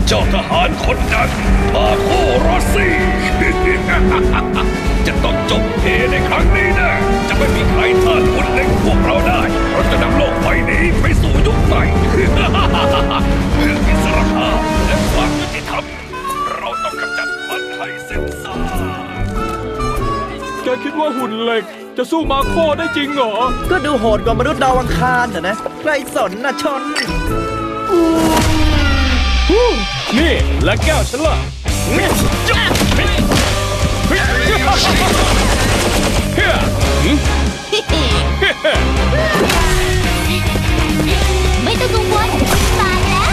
เจ้าทหารคนนั้นมาโคโรซี่ จะต้องจบเหในครั้งนี้นะจะไม่มีใครต้านหุ่นเหล็กพวกเราได้เราจะนำโลกใบนี้ไปสู่ยุคใหม่ เพื่ออิสรภาพและความยุติธรรมเราต้องกำจัดมันให้สิ้นซากแกคิดว่าหุ่นเหล็กจะสู้มาโคได้จริงเหรอก็ดูโหดกว่ามนุษย์ดาวอังคารนะใครสนนะชนนี่และแก้วฉันล่ะไม่ต้องกังวลมาแล้ว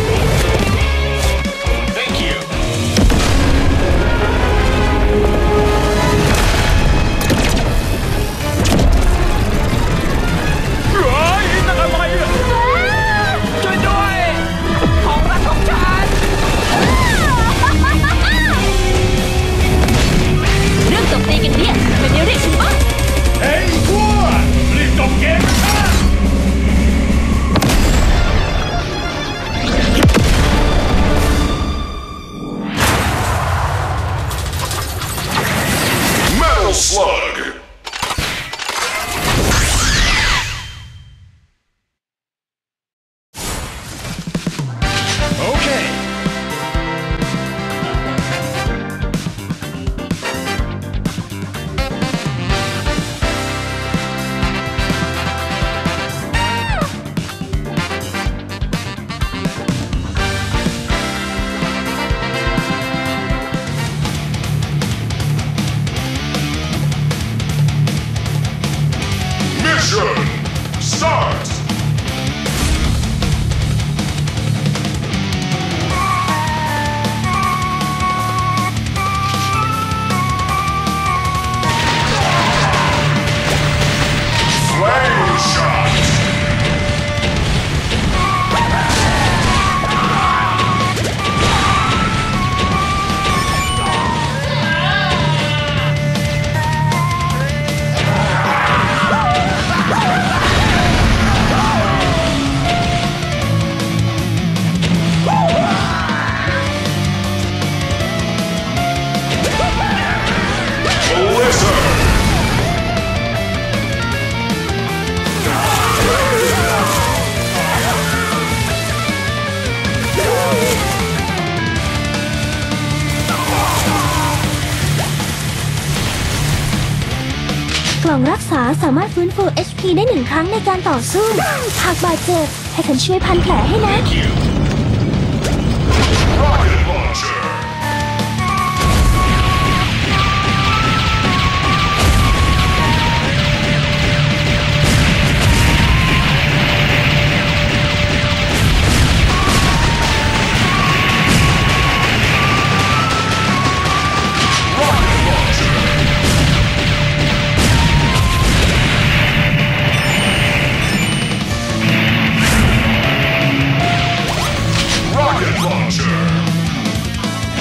Thank you นั่นอะไรอ่ะช่วยด้วยของรักของฉันเรื่องตบตีกันเนี่ยไม่ได้เรียกฉันว่าเฮ้ยพวกรีบจบเกมกัน Metal Slug. Okay. Mission start. Flame shot. Blizzard. กล่องรักษาสามารถฟื้นฟู HP ได้1 ครั้งในการต่อสู้ หากบาดเจ็บให้ฉันช่วยพันแผลให้นะ Rocket launcher. Rocket launcher. Rocket launcher.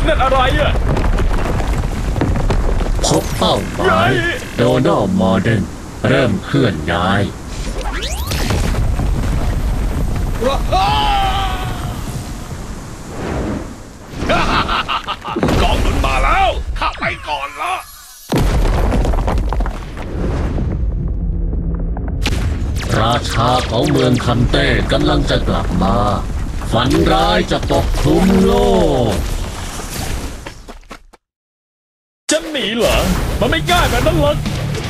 นั่นอะไรอ่ะพบเป้าหมายโดนัลด์มอร์เดนเริ่มเคลื่อนย้ายกองหนุนมาแล้วข้าไปก่อนละราชาของเมืองคันเต้กำลังจะกลับมาฝันร้ายจะปกคลุมโลกจะหนีเหรอมันไม่ง่ายแบบนั้นหรอก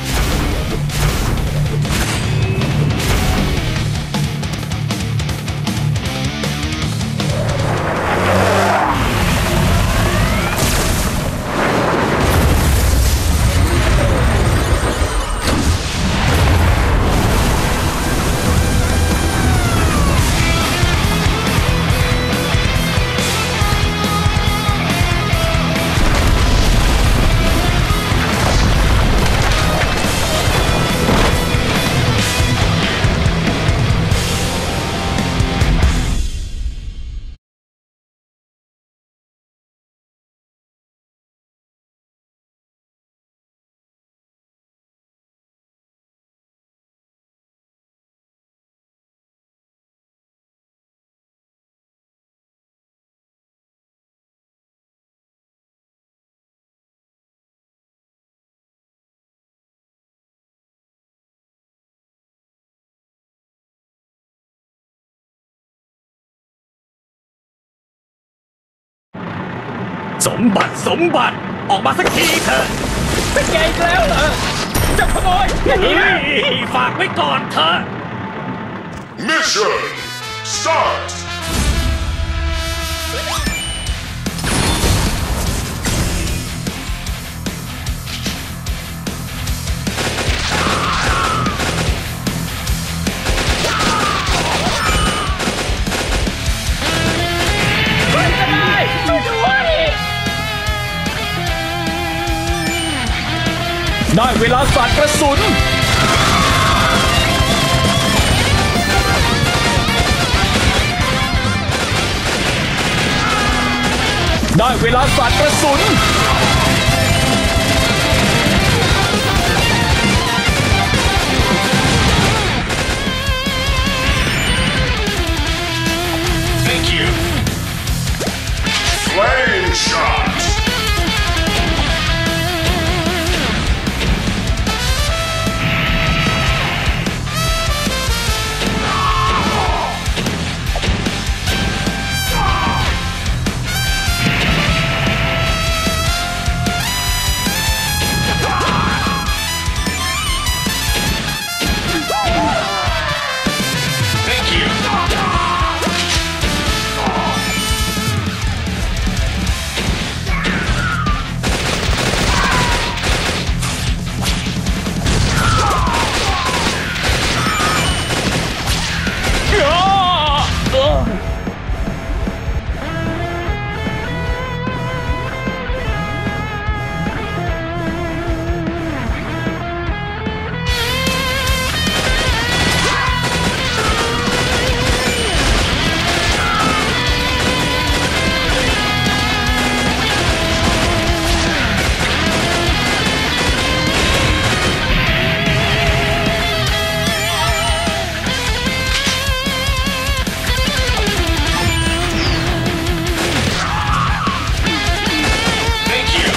สมบัติออกมาสักทีเถอะเป็นไงแล้วเหรอจะขโมยฝากไว้ก่อนเถอะ Mission start. ได้เวลาสาดกระสุนได้เวลาสาดกระสุน Thank you. Flame shot. Thank you. Thank you.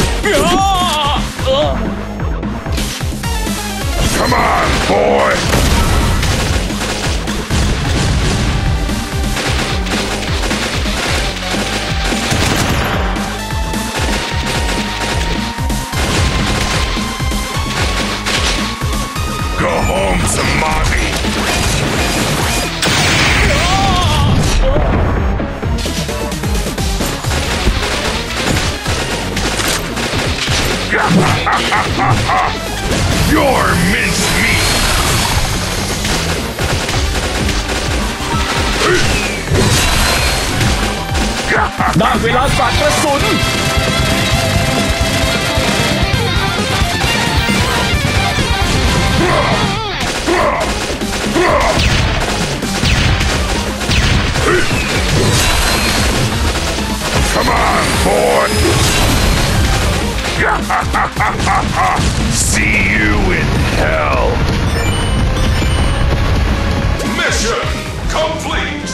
Come on, boy! Your mincemeat. ได้เวลาสาดกระสุน Come on, boy. See you in hell. Mission complete.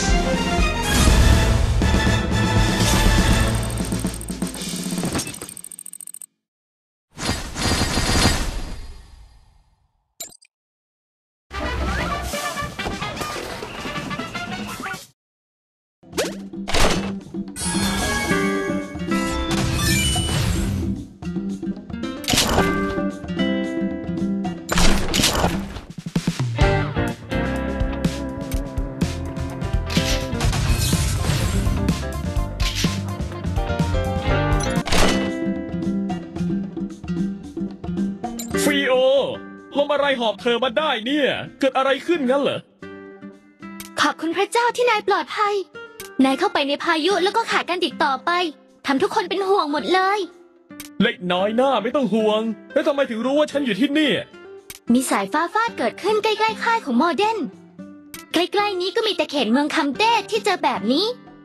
ฟีโอลมอะไรหอบเธอมาได้เนี่ย เกิดอะไรขึ้นงั้นเหรอขอบคุณพระเจ้าที่นายปลอดภัย นายเข้าไปในพายุแล้วก็ขาดการติดต่อไปทำทุกคนเป็นห่วงหมดเลยเล็กน้อยหน้าไม่ต้องห่วง แล้วทำไมถึงรู้ว่าฉันอยู่ที่นี่มีสายฟ้าฟาดเกิดขึ้นใกล้ๆค่ายของโมเดนใกล้ๆนี้ก็มีแต่เขตเมืองคัมเต้ที่เจอแบบนี้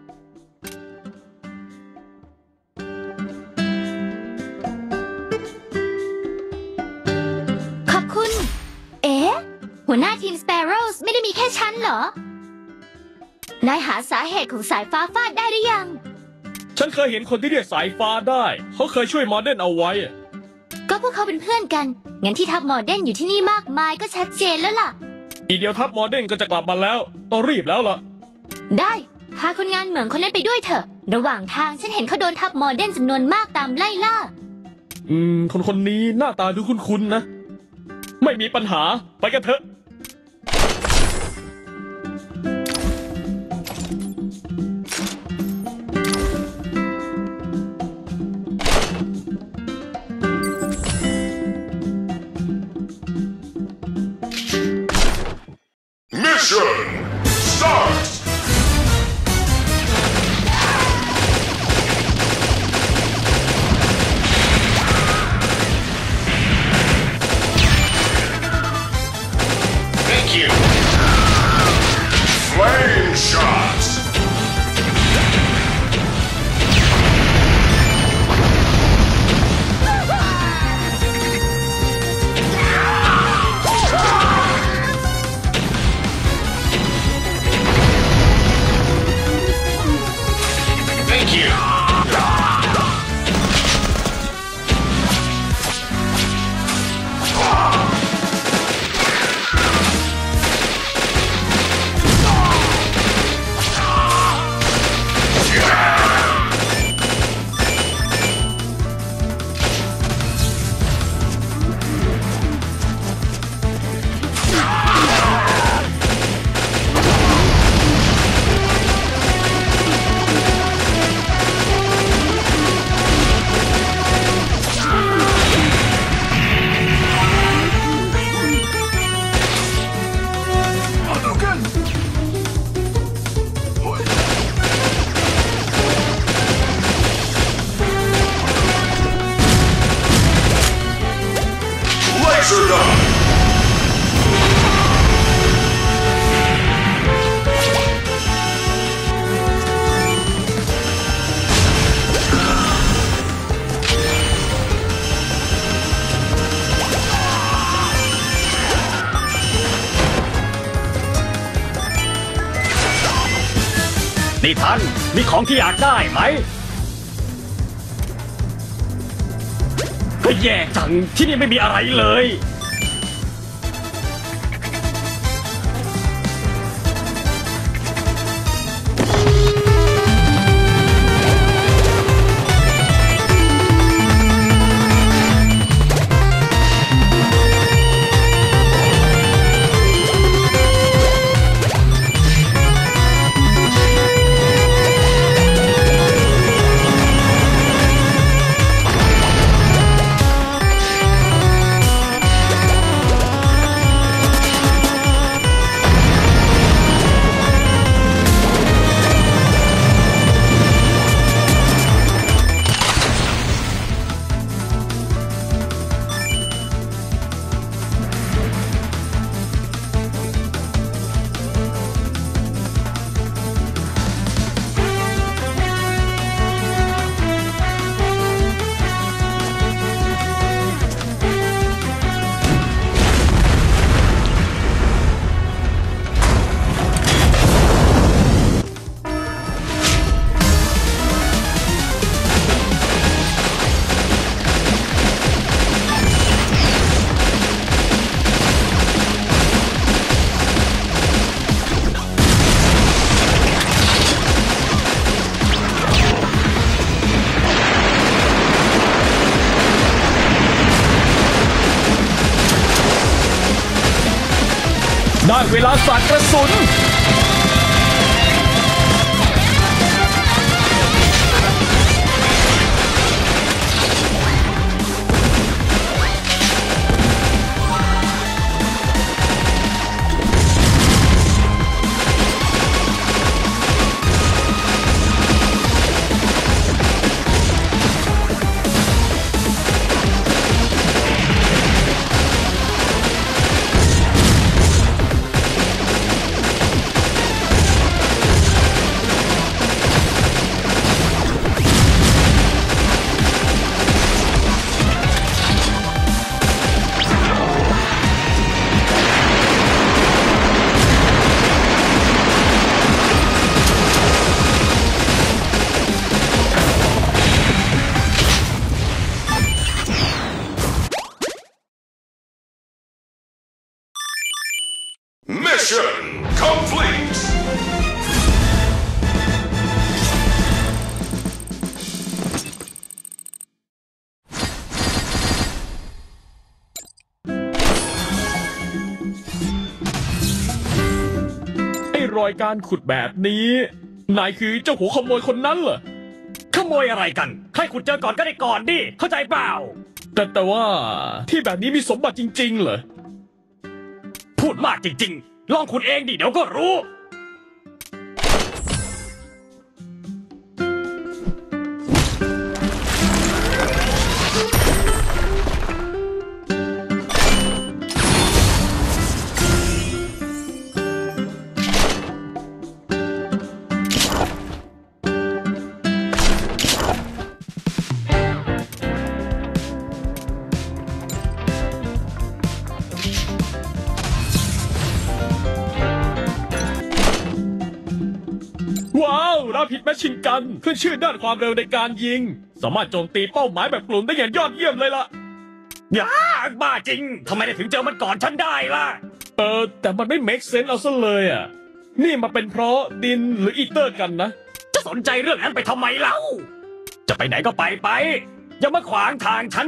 ขอบคุณ เอ๊ะ หัวหน้าทีมสเปโร่ไม่ได้มีแค่ฉันเหรอ นายหาสาเหตุของสายฟ้าฟาดได้หรือยังฉันเคยเห็นคนที่เรียกสายฟ้าได้ เขาเคยช่วยโมเดนเอาไว้ก็พวกเขาเป็นเพื่อนกัน งั้นที่ทัพโมเดนอยู่ที่นี่มากมายก็ชัดเจนแล้วล่ะอีกเดียวทัพโมเดนก็จะกลับมาแล้ว ต้องรีบแล้วล่ะได้พาคนงานเหมืองคนนั้นไปด้วยเถอะ ระหว่างทางฉันเห็นเขาโดนทัพโมเดนจำนวนมากตามไล่ล่าคนนี้หน้าตาดูคุ้นๆนะ ไม่มีปัญหา ไปกันเถอะ Mission start. Thank you. Flame shots. Thank you. Laser gun. ๆนี่ท่านมีของที่อยากได้ไหม ก็แย่จังที่นี่ไม่มีอะไรเลย Mission เวลาสาดกระสุน Mission complete! ไอ้รอยการขุดแบบนี้นายคือเจ้าหัวขโมยคนนั้นเหรอขโมยอะไรกันใครขุดเจอก่อนก็ได้ก่อนดิเข้าใจเปล่าแต่ว่าที่แบบนี้มีสมบัติจริงๆเหรอพูดมากจริงๆลองขุดเองดิเดี๋ยวก็รู้ว้าวราพิดแมชชินกันขึ้นชื่อด้านความเร็วในการยิงสามารถโจมตีเป้าหมายแบบกลุ่มได้อย่างยอดเยี่ยมเลยล่ะอย่าบ้าจริงทำไมได้ถึงเจอมันก่อนฉันได้ล่ะแต่มันไม่ make sense เอาซะเลยอ่ะนี่มาเป็นเพราะดินหรืออีเตอร์กันนะจะสนใจเรื่องนั้นไปทำไมเล่าจะไปไหนก็ไปอย่ามาขวางทางฉัน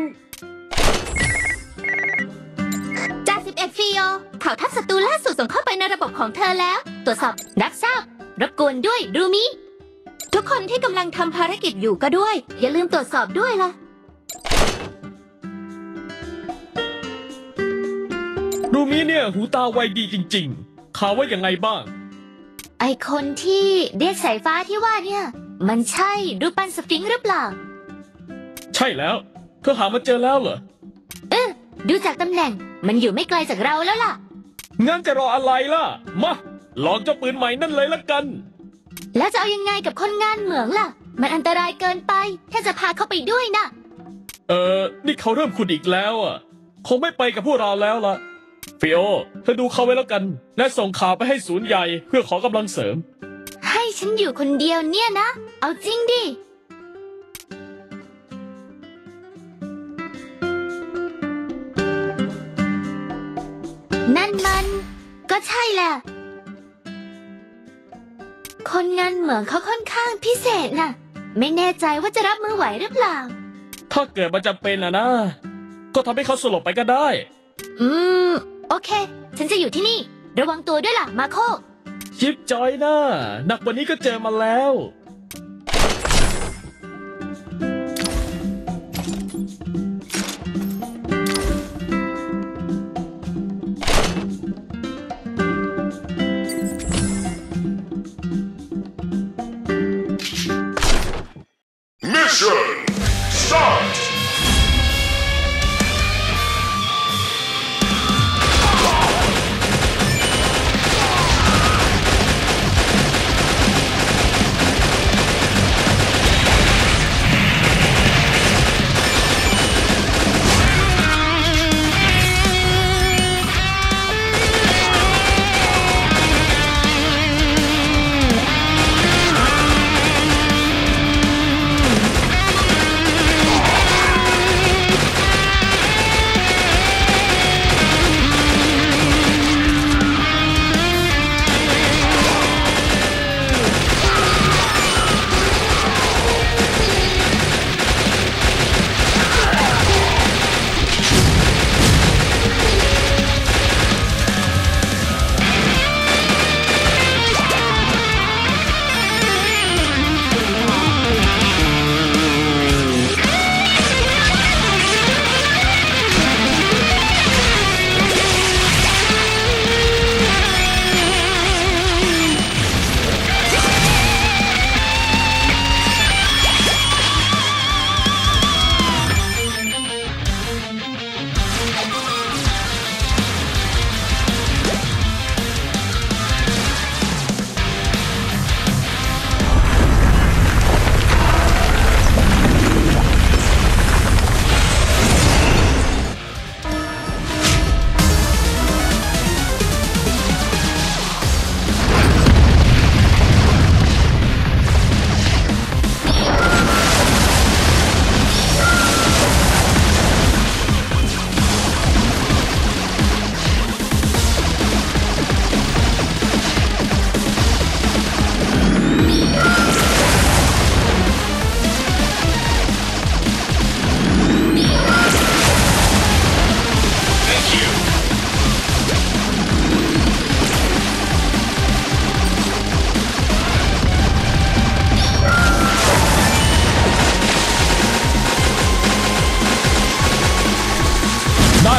จ่า11ฟิโอข่าวทัพศัตรูล่าสุดส่งเข้าไปในระบบของเธอแล้วตรวจสอบรับทราบรบกวนด้วยรูมิทุกคนที่กำลังทำภารกิจอยู่ก็ด้วยอย่าลืมตรวจสอบด้วยล่ะรูมิเนี่ยหูตาไวดีจริงๆข่าวว่ายังไงบ้างไอคนที่เรียกสายฟ้าที่ว่าเนี่ยมันใช่รูปปั้นสฟิงค์หรือเปล่าใช่แล้วเธอหามาเจอแล้วเหรอดูจากตำแหน่งมันอยู่ไม่ไกลจากเราแล้วล่ะงั้นจะรออะไรล่ะมาลองเจ้าปืนใหม่นั่นเลยละกันแล้วจะเอายังไงกับคนงานเหมืองล่ะมันอันตรายเกินไปถ้าจะพาเขาไปด้วยนะนี่เขาเริ่มขุดอีกแล้วอ่ะคงไม่ไปกับพวกเราแล้วล่ะฟิโอเธอดูเขาไว้แล้วกันและส่งข่าวไปให้ศูนย์ใหญ่เพื่อขอกำลังเสริมให้ฉันอยู่คนเดียวเนี่ยนะเอาจริงดินั่นมันก็ใช่แหละคนงานเหมืองเขาค่อนข้างพิเศษน่ะไม่แน่ใจว่าจะรับมือไหวหรือเปล่าถ้าเกิดมันจำเป็นนะก็ทำให้เขาสลบไปก็ได้โอเคฉันจะอยู่ที่นี่ระวังตัวด้วยล่ะมาโคชิปจอยนะหนักกว่านี้ก็เจอมาแล้ว Mission start!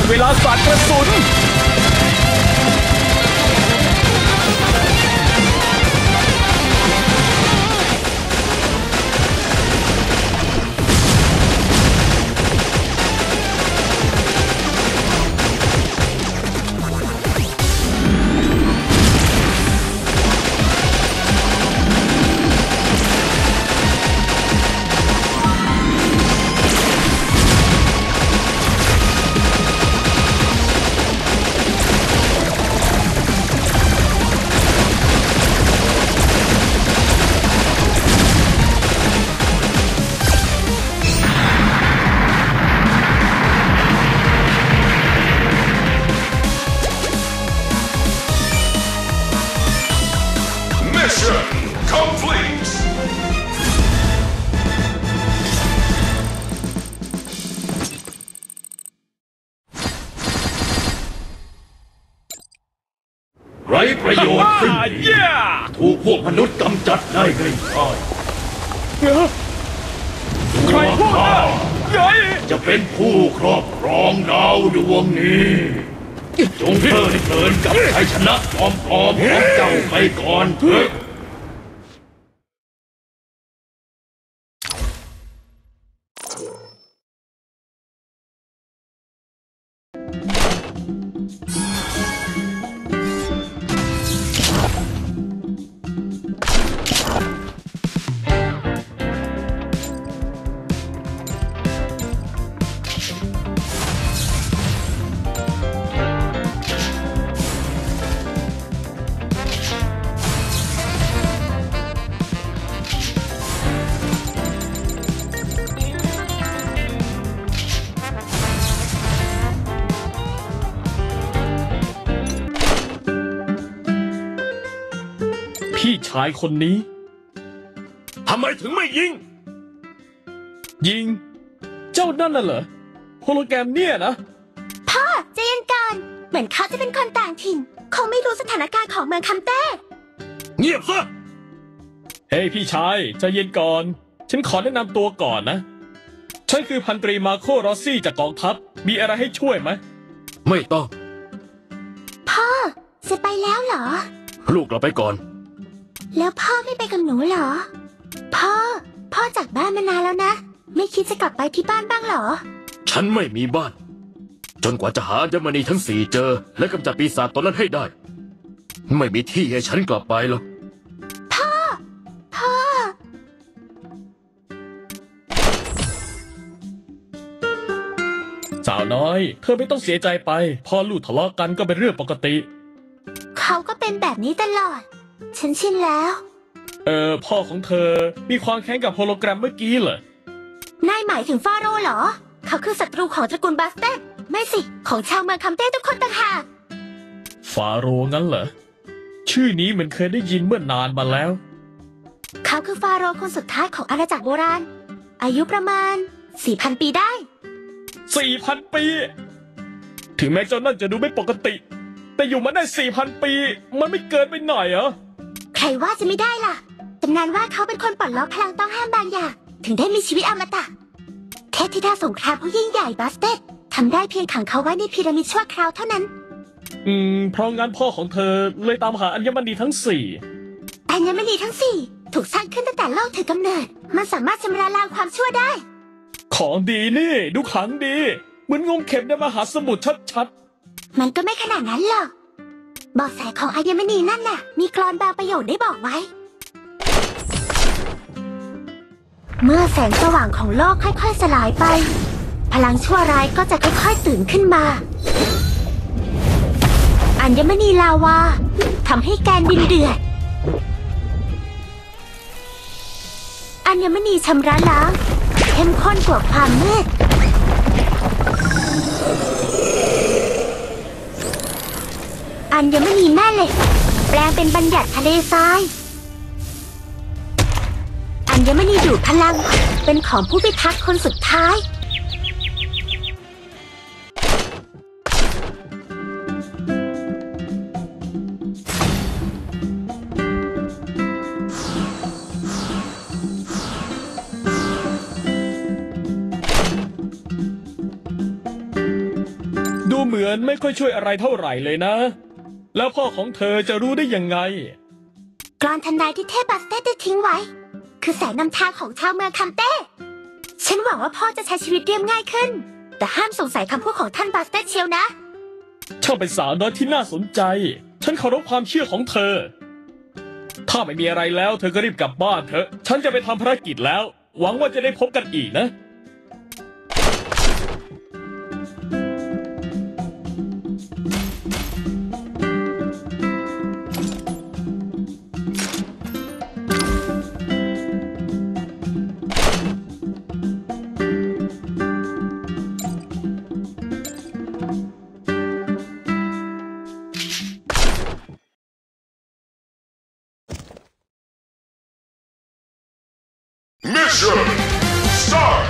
เวลาสาดกระสุน Mission complete. ไร้ประโยชน์สิ้นดีเย้ถูกพวกมนุษย์กำจัดได้ง่ายใครพูดนะเย้ยๆจะเป็นผู้ครอบครองดาวดวงนี้จงเพลิดเพลินกับชัยชนะปลอมๆของเจ้าไปก่อนเถอะพี่ชายคนนี้ทำไมถึงไม่ยิงยิง เจ้านั่นน่ะเหรอโฮโลแกรมเนี่ยนะพ่อใจเย็นก่อนเหมือนเขาจะเป็นคนต่างถิ่นคงไม่รู้สถานการณ์ของเมืองคำเต้เงียบซะเฮ้ยพี่ชายใจเย็นก่อน ฉันขอแนะนำตัวก่อนนะ ฉันคือพันตรีมาโครอสซี่จากกองทัพ มีอะไรให้ช่วยไหมไม่ต้องพ่อจะไปแล้วเหรอลูกเราไปก่อนแล้วพ่อไม่ไปกับหนูเหรอ พ่อจากบ้านมานานแล้วนะ ไม่คิดจะกลับไปที่บ้านบ้างเหรอฉันไม่มีบ้าน จนกว่าจะหาอัญมณีทั้ง4เจอ และกำจัดปีศาจตนนั้นให้ได้ ไม่มีที่ให้ฉันกลับไปหรอกพ่อสาวน้อย เธอไม่ต้องเสียใจไป พอลูกทะเลาะกันก็เป็นเรื่องปกติเขาก็เป็นแบบนี้ตลอด ฉันชินแล้วพ่อของเธอมีความแค้นกับโฮโลแกรมเมื่อกี้เหรอนายหมายถึงฟาโร่เหรอ เขาคือศัตรูของตระกูลบาสเตนไม่สิ ของชาวเมืองคำเต้ทุกคนต่างหากฟาโรห์งั้นเหรอ ชื่อนี้เหมือนเคยได้ยินเมื่อนานมาแล้วเขาคือฟาโร่คนสุดท้ายของอาณาจักรโบราณ อายุประมาณ 4,000 ปีได้ 4,000 ปี ถึงแม้เจ้านั่นจะดูไม่ปกติ แต่อยู่มาได้ 4,000 ปี มันไม่เกินไปหน่อยเหรอใครว่าจะไม่ได้ล่ะตำนานว่าเขาเป็นคนปลดล็อกพลังต้องห้ามบางอย่าง ถึงได้มีชีวิตอมตะเทพธิดาสงครามผู้ยิ่งใหญ่บาสเตดทำได้เพียงขังเขาไว้ในพีระมิดชั่วคราวเท่านั้นเพราะงั้นพ่อของเธอเลยตามหาอัญมณีทั้งอัญมณีทั้ง 4 ถูกสร้างขึ้นตั้งแต่โลกถือกำเนิด มันสามารถชำระล้างความชั่วได้ 4 ของดีนี่ ดูขลังดี เหมือนงมเข็มในมหาสมุทรชัดมันก็ไม่ขนาดนั้นหรอกเบาะแสของอัญมณีนั่นน่ะ มีกลอนบางประโยคได้บอกไว้ เมื่อแสงสว่างของโลกค่อยๆสลายไป พลังชั่วร้ายก็จะค่อยๆตื่นขึ้นมา อัญมณีลาวาทำให้แกนดินเดือด อัญมณีชำระล้างเข้มข้นกว่าความมืด อัญมณีแม่เหล็กแปลงเป็นบัญญัติทะเลทราย อัญมณีดูดพลังเป็นของผู้พิทักษ์คนสุดท้ายๆ ดูเหมือนไม่ค่อยช่วยอะไรเท่าไหร่เลยนะ แล้วพ่อของเธอจะรู้ได้ยังไงกลอนทำนายที่เทพบัสเต้ได้ทิ้งไว้ คือแสงนำทางของชาวเมืองคัมเต้ฉันหวังว่าพ่อจะใช้ชีวิตเรียบง่ายขึ้น แต่ห้ามสงสัยคำพูดของท่านบัสเต้เชียวนะช่างเป็นสาวน้อยที่น่าสนใจฉันเคารพความเชื่อของเธอถ้าไม่มีอะไรแล้วเธอก็รีบกลับบ้านเถอะฉันจะไปทำภารกิจแล้วหวังว่าจะได้พบกันอีกนะ Mission start!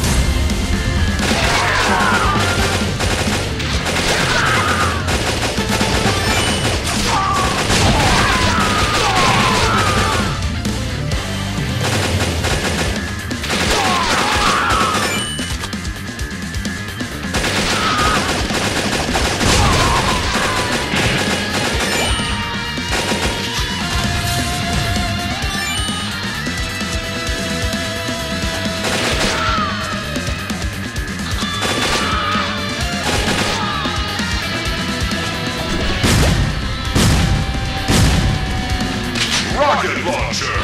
Rocket launcher!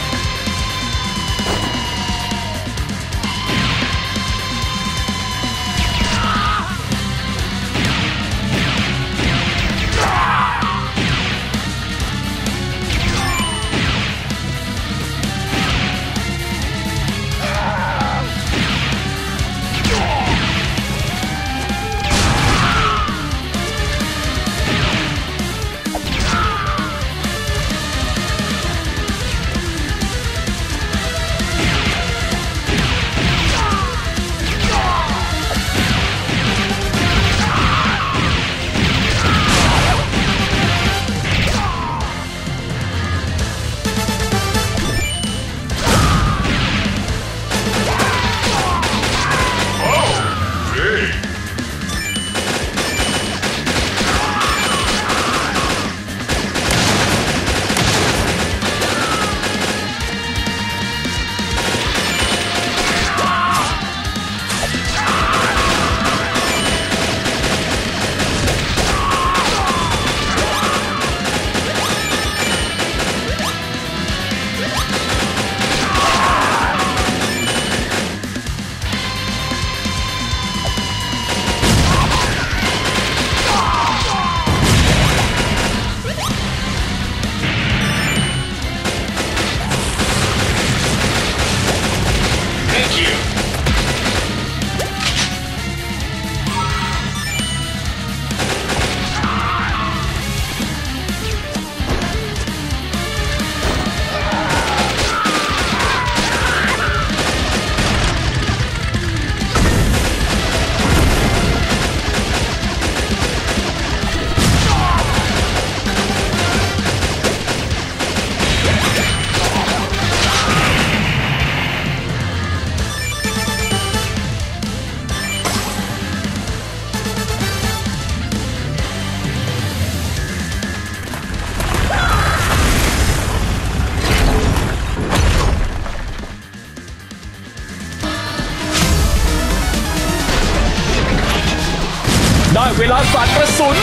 ได้เวลาสาดกระสุน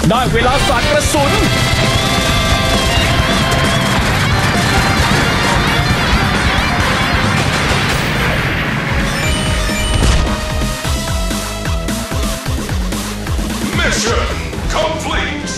ได้เวลาสาดกระสุน Mission complete.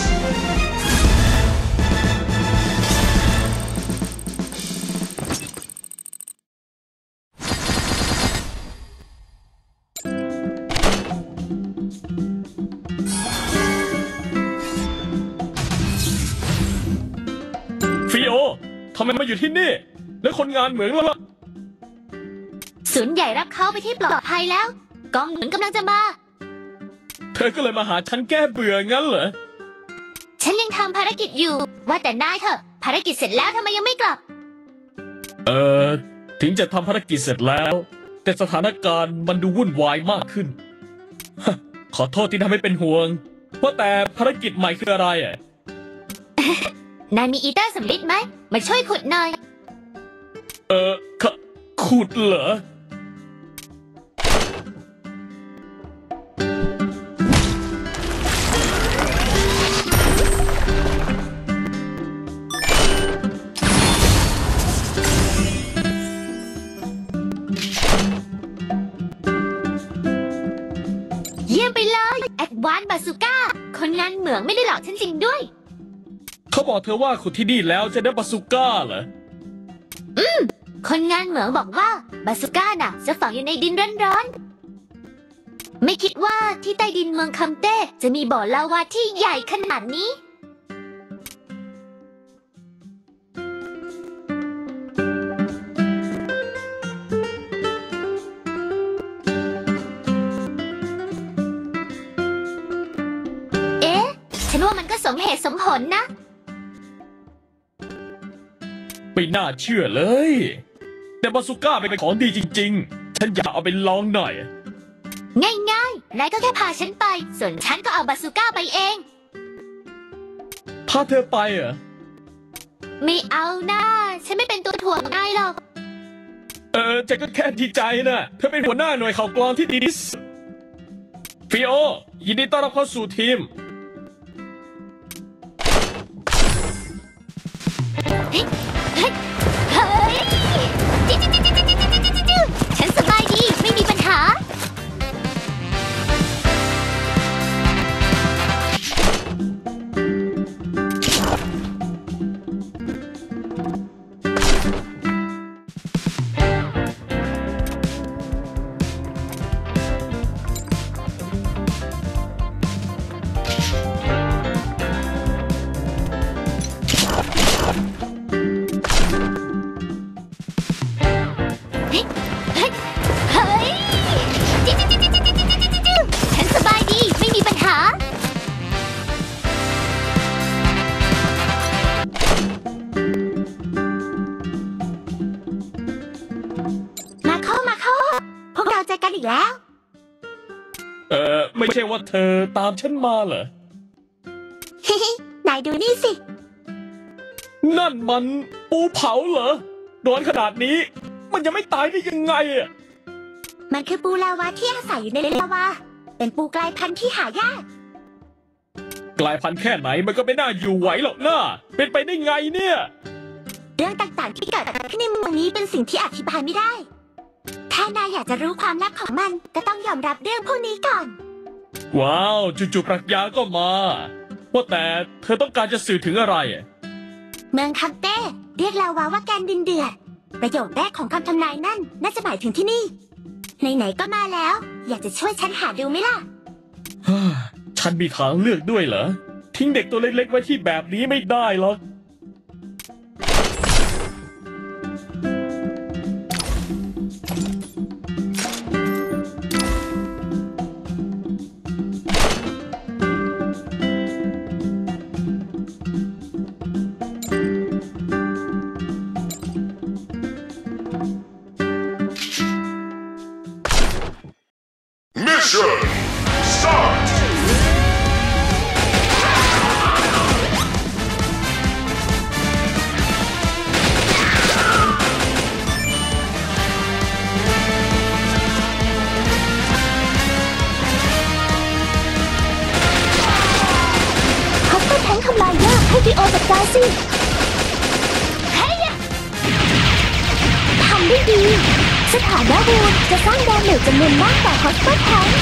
Fio ทำไมมาอยู่ที่นี่ แล้วคนงานเหมืองล่ะศูนย์ใหญ่รับเขาไปที่ปลอดภัยแล้ว กองหนุนกำลังจะมาเธอก็เลยมาหาฉันแก้เบื่องั้นเหรอฉันยังทำภารกิจอยู่ ว่าแต่นายเถอะภารกิจเสร็จแล้วทำไมยังไม่กลับถึงจะทำภารกิจเสร็จแล้ว แต่สถานการณ์มันดูวุ่นวายมากขึ้น ขอโทษที่ทำให้เป็นห่วงว่าแต่ภารกิจใหม่คืออะไรอ่ะนายมีอีเตอร์สำลิดไหมมาช่วยขุดหน่อยขขุดเหรอเยี่ยมไปเลยแอดวานซ์บาซูก้าคนงานเหมืองไม่ได้หลอกฉันจริงด้วยเขาบอกเธอว่าขุดที่นี่แล้วจะได้บาซูก้าเหรอคนงานเหมืองบอกว่าบาซูก้าน่ะจะฝังอยู่ในดินร้อนๆไม่คิดว่าที่ใต้ดินเมืองคัมเต้จะมีบ่อลาวาที่ใหญ่ขนาดนี้ เอ๊ะ ฉันว่ามันก็สมเหตุสมผลนะไม่น่าเชื่อเลย แต่บาซูก้าเป็นของดีจริงๆ ฉันอยากเอาไปลองหน่อยง่ายๆ นายก็แค่พาฉันไป ส่วนฉันก็เอาบาซูก้าไปเองพาเธอไปเหรอไม่เอานะฉันไม่เป็นตัวถ่วงนายหรอกฉันก็แค่ดีใจนะเธอเป็นหัวหน้าหน่วยข่าวกรองที่ดีที่สุดฟิโอ ยินดีต้อนรับเข้าสู่ทีมเฮ้ยจิ๊วฉันสบายดี ไม่มีปัญหา เฮ้ยจิ๊วฉันสบายดี ไม่มีปัญหา มาเข้า พวกเราเจอกันอีกแล้วไม่ใช่ว่าเธอตามฉันมาเหรอนายดูนี่สินั่นมันปูเผาเหรอโดนขนาดนี้ มันยังไม่ตายได้ยังไงอะมันคือปูลาวาที่อาศัยอยู่ในลาวา เป็นปูกลายพันธุ์ที่หายากกลายพันธุ์แค่ไหนมันก็ไม่น่าอยู่ไหวหรอกนะเป็นไปได้ไงเนี่ยเรื่องต่างๆที่เกิดขึ้นในเมืองนี้เป็นสิ่งที่อธิบายไม่ได้ ถ้านายอยากจะรู้ความลับของมันก็ต้องยอมรับเรื่องพวกนี้ก่อนว้าวจู่ๆปรัชญาก็มา ว่าแต่เธอต้องการจะสื่อถึงอะไรอะเมืองคัมเต้เรียกลาวาว่าแกนดินเดือด ประโยคแรกของคำทำนายนั่นน่าจะหมายถึงที่นี่ ไหนๆก็มาแล้ว อยากจะช่วยฉันหาดูไหมล่ะฉันมีทางเลือกด้วยเหรอ ทิ้งเด็กตัวเล็กๆไว้ที่แบบนี้ไม่ได้หรอก Mission start. ดีสถานะวูนจะสร้างดาเมจจำนวนมากต่อฮอสเปอร์แทง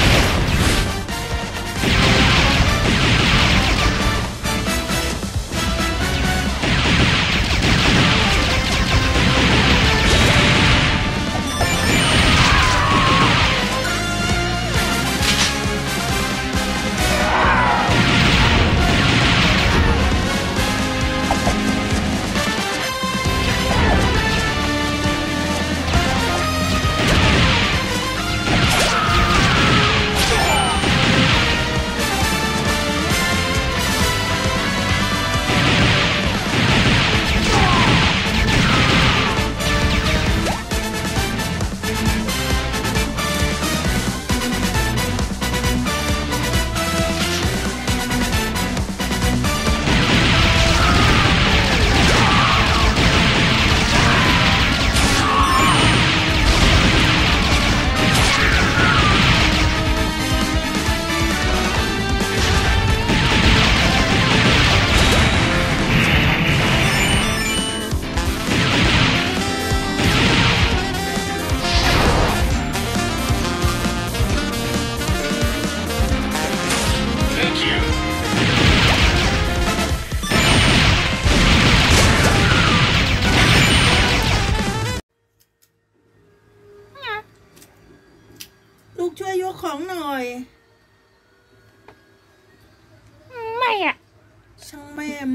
ลูกช่วยยกของหน่อยไม่อะช่างแม่ม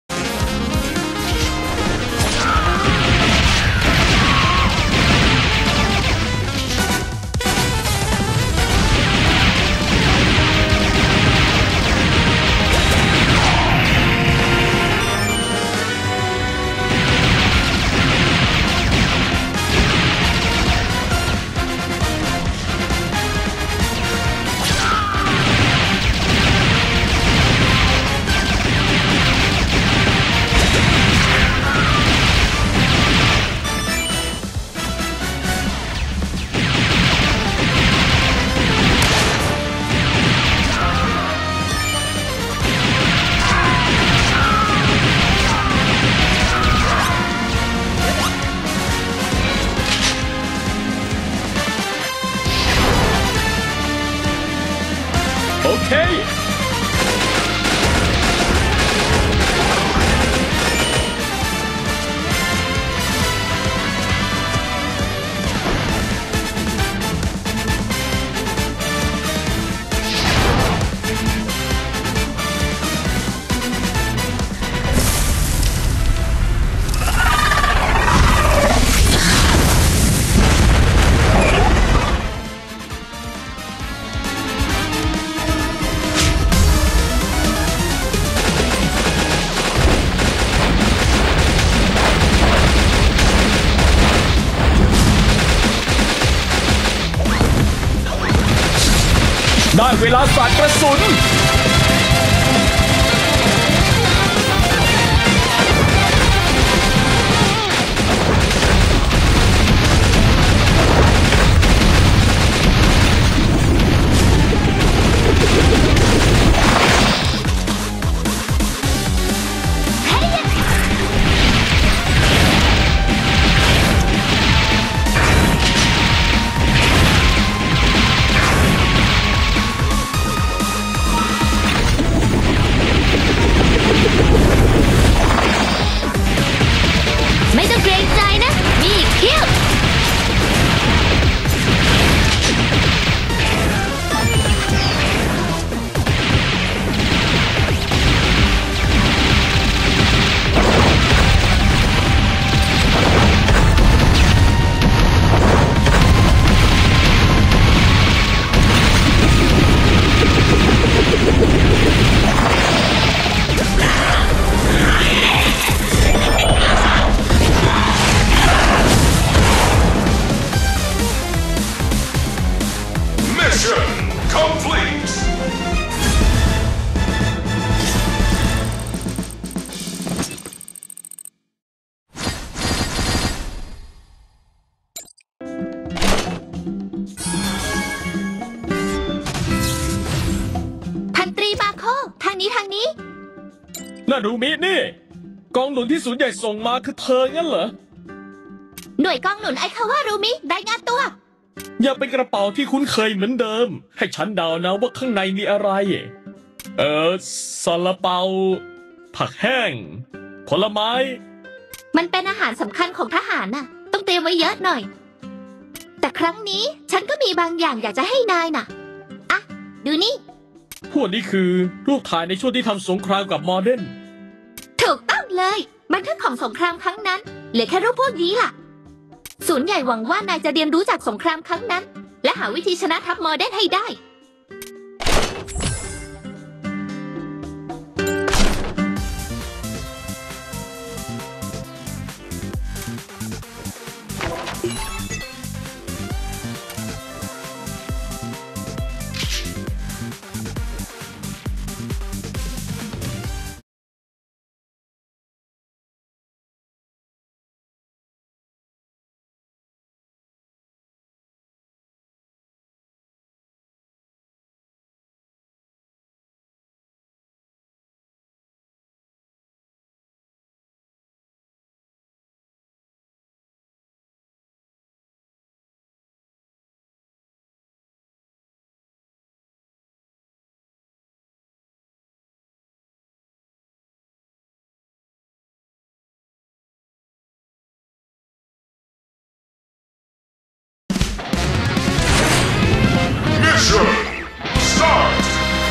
โอเค ได้เวลาสาดกระสุนไม่ต้องเกรงใจนะ มีอีกเที่ยวพันตรีมาโคทางนี้ทางนี้น่ารูมินี่ กองหนุนที่ศูนย์ใหญ่ส่งมาคือเธองั้นเหรอหน่วยกองหนุนไอคาวารูมิรายงานตัวอย่าเป็นกระเป๋าที่คุ้นเคยเหมือนเดิม ให้ฉันเดานะว่าข้างในมีอะไรซาลาเปา ผักแห้ง ผลไม้มันเป็นอาหารสำคัญของทหารน่ะ ต้องเตรียมไว้เยอะหน่อย แต่ครั้งนี้ฉันก็มีบางอย่างอยากจะให้นายน่ะอ่ะดูนี่พวกนี้คือรูปถ่ายในช่วงที่ทำสงครามกับมอร์เดนถูกต้องเลยบันทึกของสงครามครั้งนั้นเหลือแค่รูปพวกนี้ล่ะ ศูนย์ใหญ่หวังว่านายจะเรียนรู้จากสงครามครั้งนั้น และหาวิธีชนะทัพมอร์เดนให้ได้ Mission start!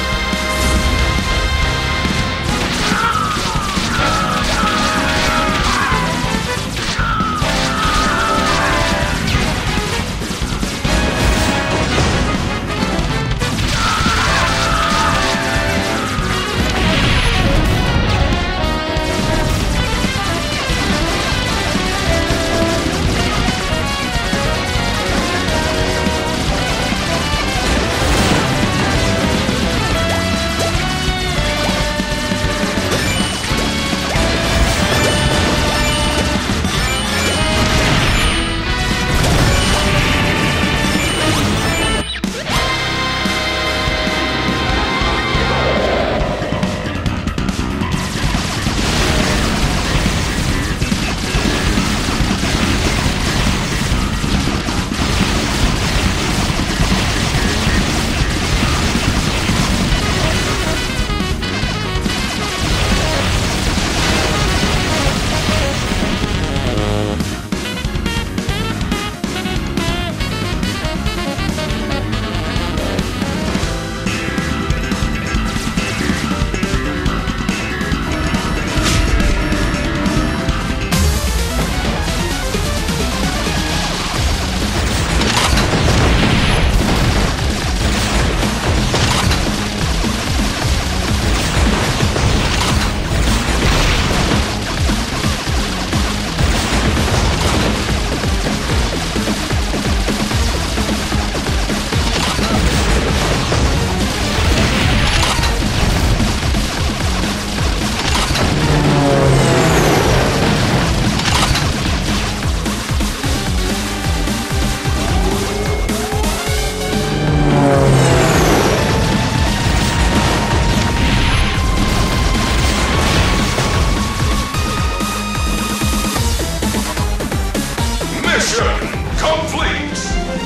Mission complete!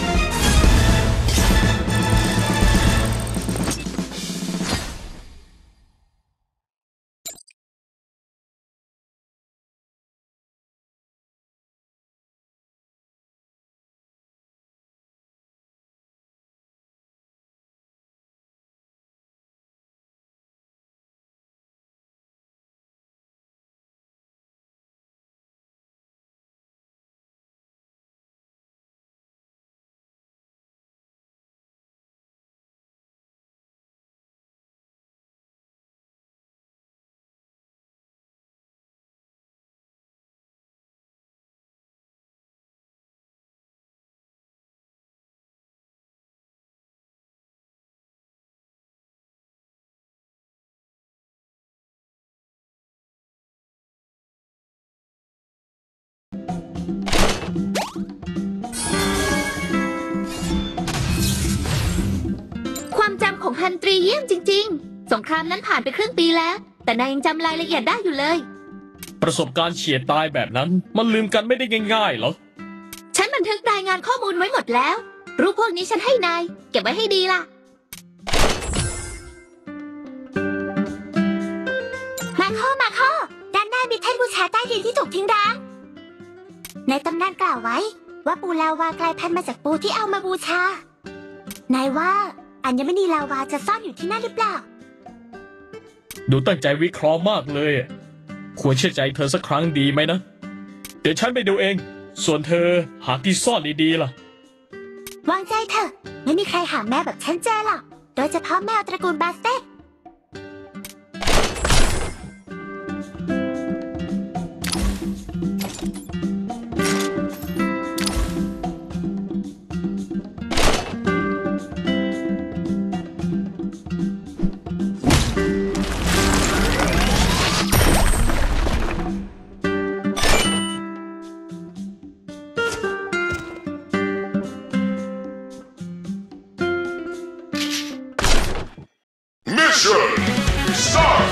ของฮันตรีเยี่ยมจริงๆสงครามนั้นผ่านไปครึ่งปีแล้วแต่นายยังจำรายละเอียดได้อยู่เลยประสบการณ์เฉียดตายแบบนั้นมันลืมกันไม่ได้ง่ายๆหรอฉันบันทึกรายงานข้อมูลไว้หมดแล้วรูปพวกนี้ฉันให้นายเก็บไว้ให้ดีล่ะมาข้อด้านหน้ามีแท่นบูชาใต้ดินที่ถูกทิ้งร้างในตำนานกล่าวไว้ว่าปูลาวากลายพันธุ์มาจากปูที่เอามาบูชานายว่าอัญมณีลาวาจะซ่อนอยู่ที่นั่นหรือเปล่าดูตั้งใจวิเคราะห์มากเลยควรเชื่อใจเธอสักครั้งดีไหมนะเดี๋ยวฉันไปดูเองส่วนเธอหาที่ซ่อนดีๆล่ะวางใจเถอะไม่มีใครหาแม่แบบฉันเจอหรอกโดยเฉพาะแมวตระกูลบาสเต้ Mission start!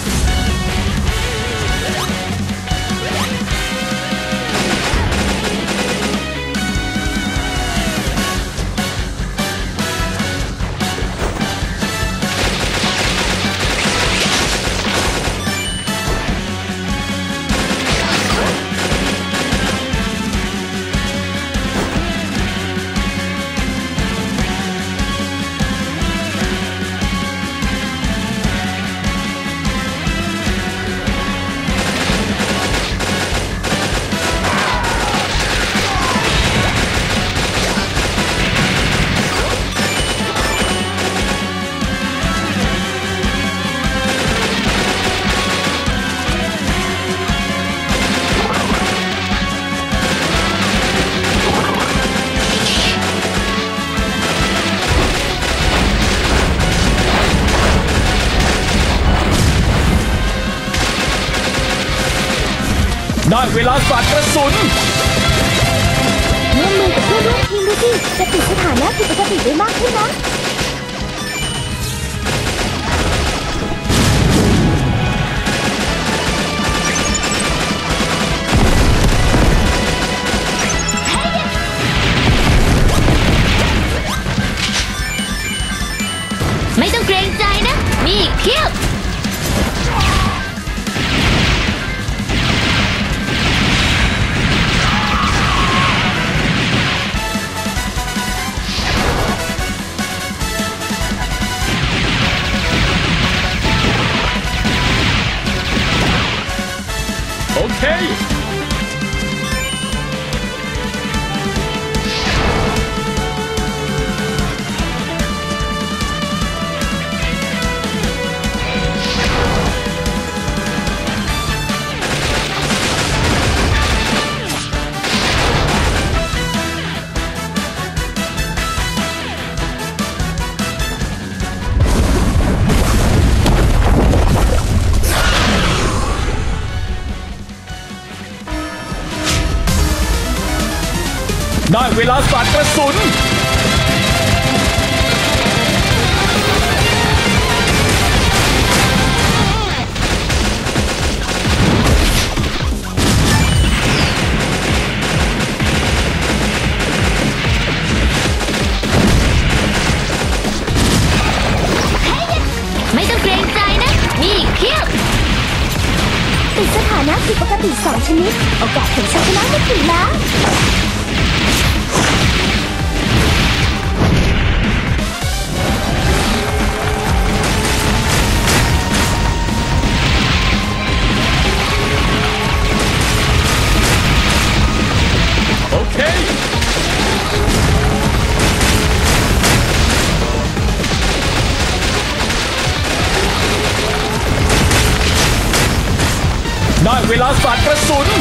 ได้เวลาสาดกระสุนร่วมมือกับเพื่อนร่วมทีมดูสิจะติดสถานะผิดปกติได้มากขึ้นนะไม่ต้องเกรงใจนะมีอีกเพียบโอเคได้เวลาสาดกระสุนไม่ต้องเกรงใจนะมีอีกเพียบติดสถานะผิดปกติ2ชนิดโอกาสถึงชัยชนะไม่ถึงแล้วโอเคได้เวลาสาดกระสุน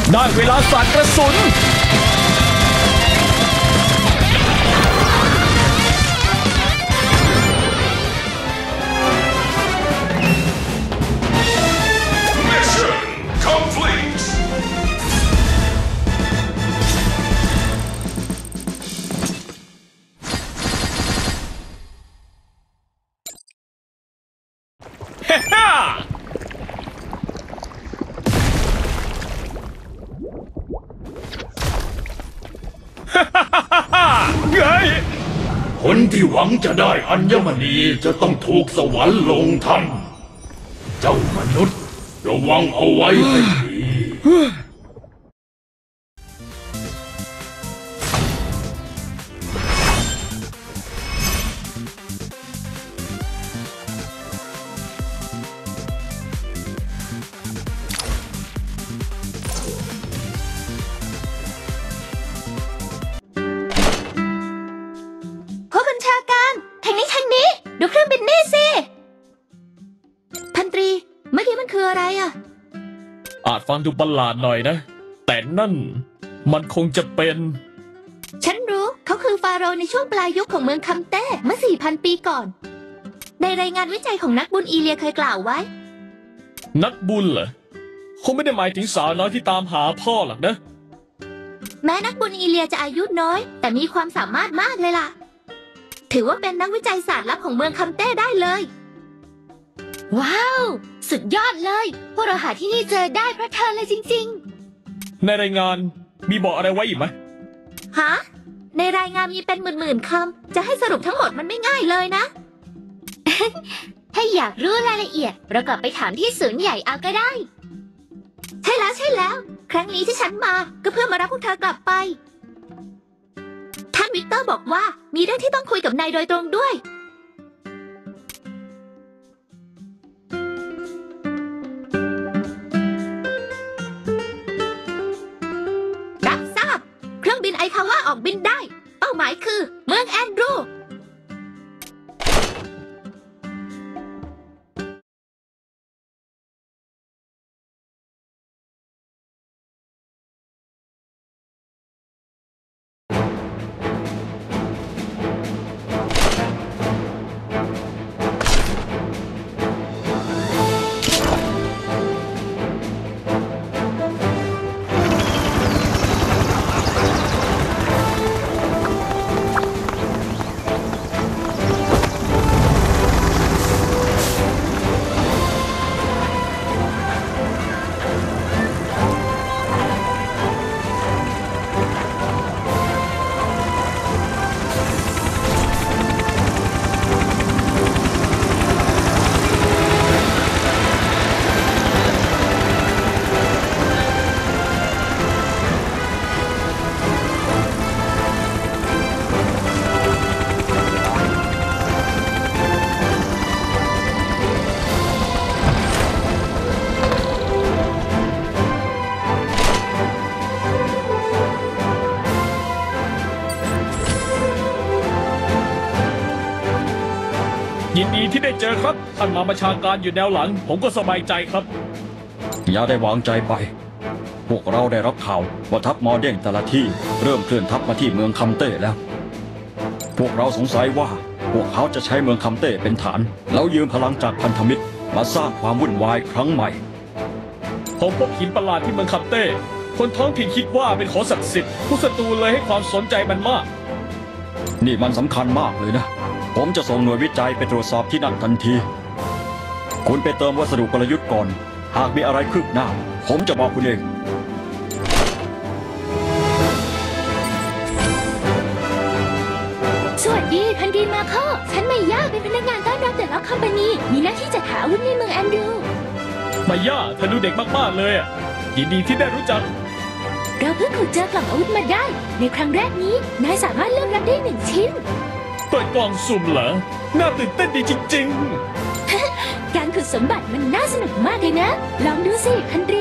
ได้เวลาสาดกระสุน Mission complete. ฮ่าฮ่าเฮ้ยคนที่หวังจะได้อัญมณีจะต้องถูกสวรรค์ลงทันเจ้ามนุษย์ระวังเอาไว้ให้ดีผู้บัญชาการทางนี้ดูเครื่องบินนี่สิพันตรีเมื่อกี้มันคืออะไรอะอาจฟังดูประหลาดหน่อยนะ แต่นั่นมันคงจะเป็นฉันรู้เขาคือฟาโรห์ในช่วงปลายยุคของเมืองคัมเต้เมื่อ 4,000 ปีก่อนในรายงานวิจัยของนักบุญอีเลียเคยกล่าวไว้นักบุญเหรอ คงไม่ได้หมายถึงสาวน้อยที่ตามหาพ่อหรอกนะแม้นักบุญอีเลียจะอายุน้อย แต่มีความสามารถมากเลยล่ะถือว่าเป็นนักวิจัยศาสตร์ลับของเมืองคัมเต้ได้เลยว้าวสุดยอดเลยพวกเราหาที่นี่เจอได้เพราะเธอเลยจริงในรายงานมีบอกอะไรไว้อีกไหมๆฮะในรายงานมีเป็นหมื่นๆคำจะให้สรุปทั้งหมดมันไม่ง่ายเลยนะ ถ้าอยากรู้รายละเอียดเรากลับไปถามที่ศูนย์ใหญ่เอาก็ได้ใช่แล้วครั้งนี้ที่ฉันมาก็เพื่อมารับพวกเธอกลับไปท่านวิกเตอร์บอกว่ามีเรื่องที่ต้องคุยกับนายโดยตรงด้วยรับทราบเครื่องบินไอคาว่าออกบินได้เป้าหมายคือเมืองแอนดรูยินดีที่ได้เจอครับท่านมาบัญชาการอยู่แนวหลังผมก็สบายใจครับอย่าได้วางใจไป พวกเราได้รับข่าวว่าทัพมอร์เด้งแต่ละที่เริ่มเคลื่อนทัพมาที่เมืองคัมเต้แล้ว พวกเราสงสัยว่าพวกเขาจะใช้เมืองคัมเต้เป็นฐานแล้วยืมพลังจากพันธมิตรมาสร้างความวุ่นวายครั้งใหม่ผมพบหินประหลาดที่เมืองคัมเต้คนท้องถิ่นคิดว่าเป็นของศักดิ์สิทธิ์ผู้ศัตรูเลยให้ความสนใจมันมากนี่มันสำคัญมากเลยนะ ผมจะส่งหน่วยวิจัยไปตรวจสอบที่นั่นทันที คุณไปเติมวัสดุกลยุทธ์ก่อน หากมีอะไรคืบหน้าผมจะบอกคุณเองสวัสดีพันดีมาโคฉันไมย่าเป็นพนักงานต้อนรับเดอะล็อกคอมพานีมีหน้าที่จัดหาอาวุธในเมืองแอนดรูมาย่าเธอดูเด็กมากๆเลยอ่ะยินดีที่ได้รู้จักเราเพิ่งขุดเจอกล่องอาวุธมาได้ ในครั้งแรกนี้นายสามารถเลือกรับได้1 ชิ้นเปิดกล่องสุ่มเหรอน่าตื่นเต้นดีจริงการขุดสมบัติมันน่าสนุกมากเลยนะลองดูสิพันตรี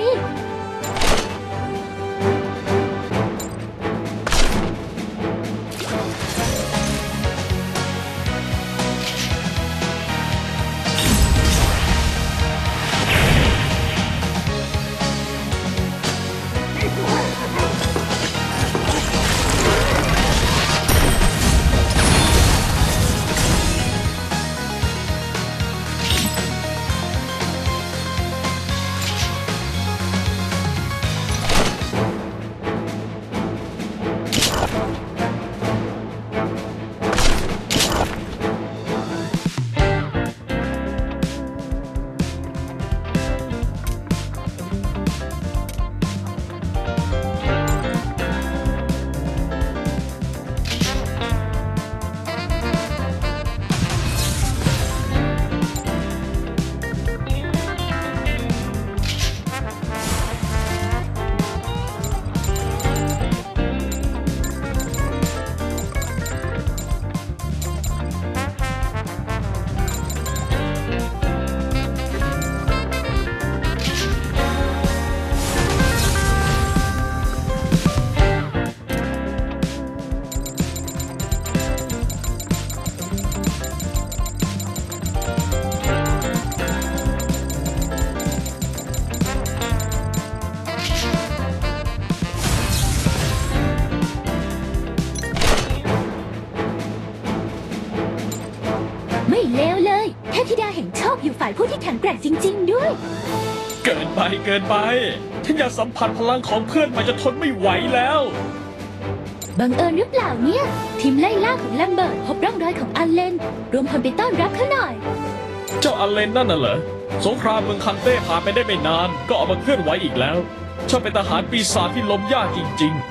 ข็งแกร่งจริง ๆ ด้วยเกินไปเกินไป ฉันอยากสัมผัสพลังของเพื่อนมาจะทนไม่ไหวแล้วบังเอิญหรือเปล่าเนี่ย ทีมไล่ล่าของแลมเบิร์ตพบร่องรอยของอัลเลน รวมพลไปต้อนรับเขาหน่อยเจ้าอัลเลนนั่นน่ะเหรอสงครามเมืองคันเต้ผ่านไปได้ไม่นาน ก็เอามาเคลื่อนไหวอีกแล้วช่างเป็นทหารปีศาจที่ล้มยากจริง ๆ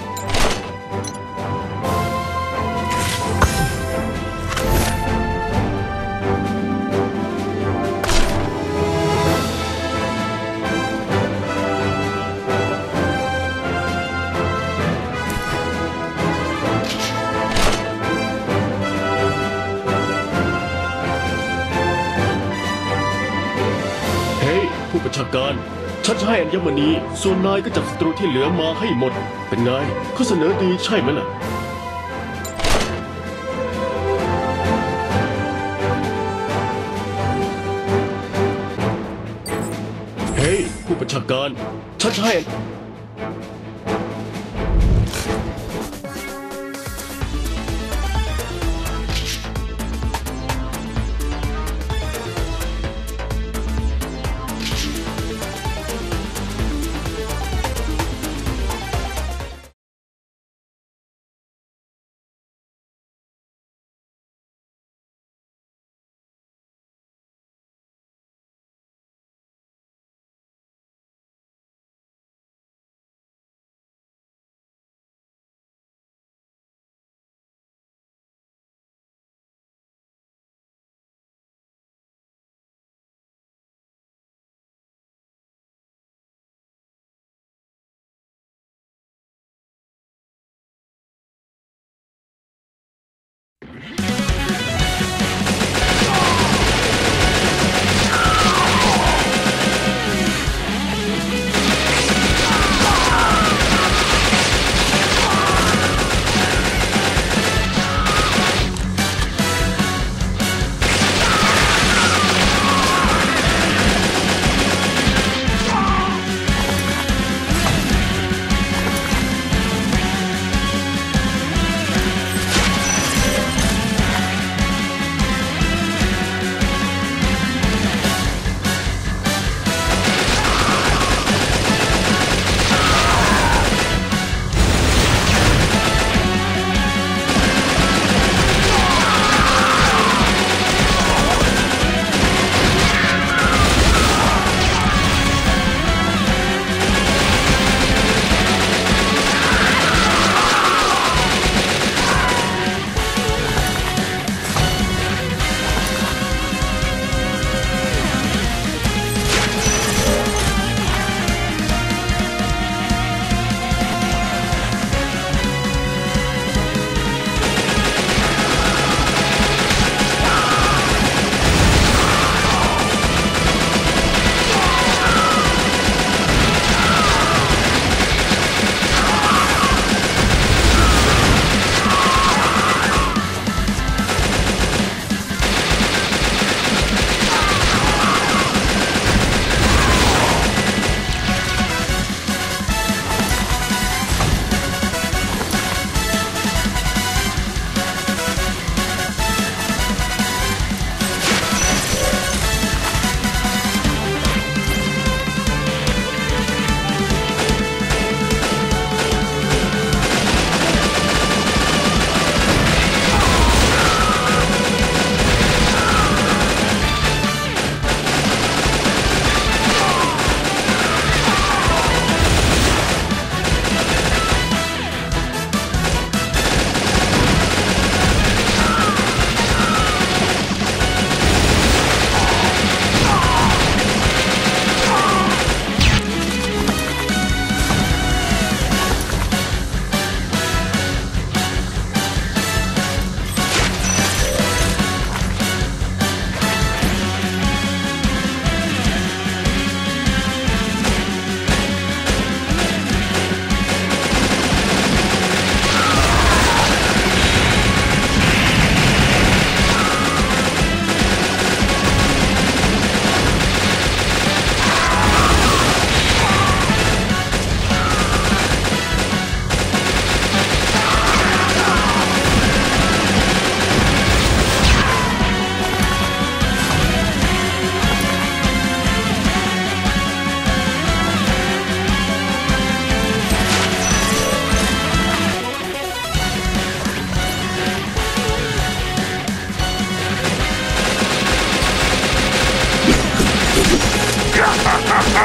เฮ้ยผู้บัญชาการฉันจะให้อัญมณีส่วนนายก็จับศัตรูที่เหลือมาให้หมด เป็นไงเขาเสนอดีใช่ไหมล่ะเฮ้ยผู้บัญชาการฉันจะให้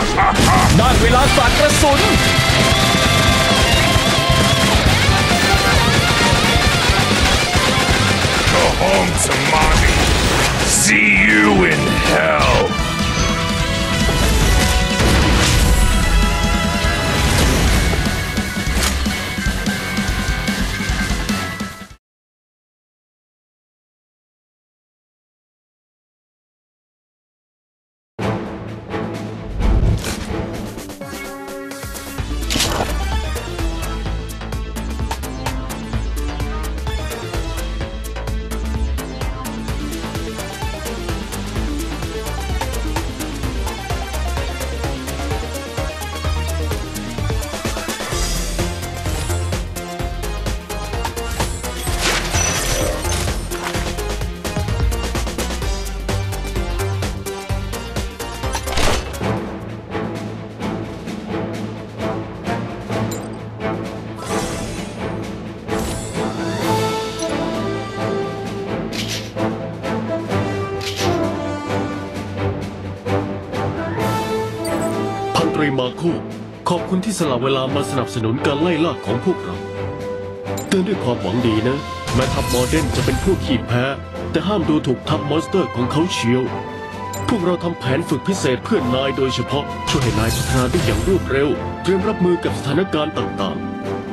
ได้เวลาสาดกระสุน Go home to mommy. See you in hell. มาคู่ขอบคุณที่สละเวลามาสนับสนุนการไล่ล่าของพวกเราเตือนด้วยความหวังดีนะแม้ทัพโมเดิร์นจะเป็นผู้ขี้แพ้แต่ห้ามดูถูกทัพมอนสเตอร์ของเขาเชียวพวกเราทำแผนฝึกพิเศษเพื่อนายโดยเฉพาะช่วยให้นายพัฒนาได้อย่างรวดเร็วเตรียมรับมือกับสถานการณ์ต่างๆ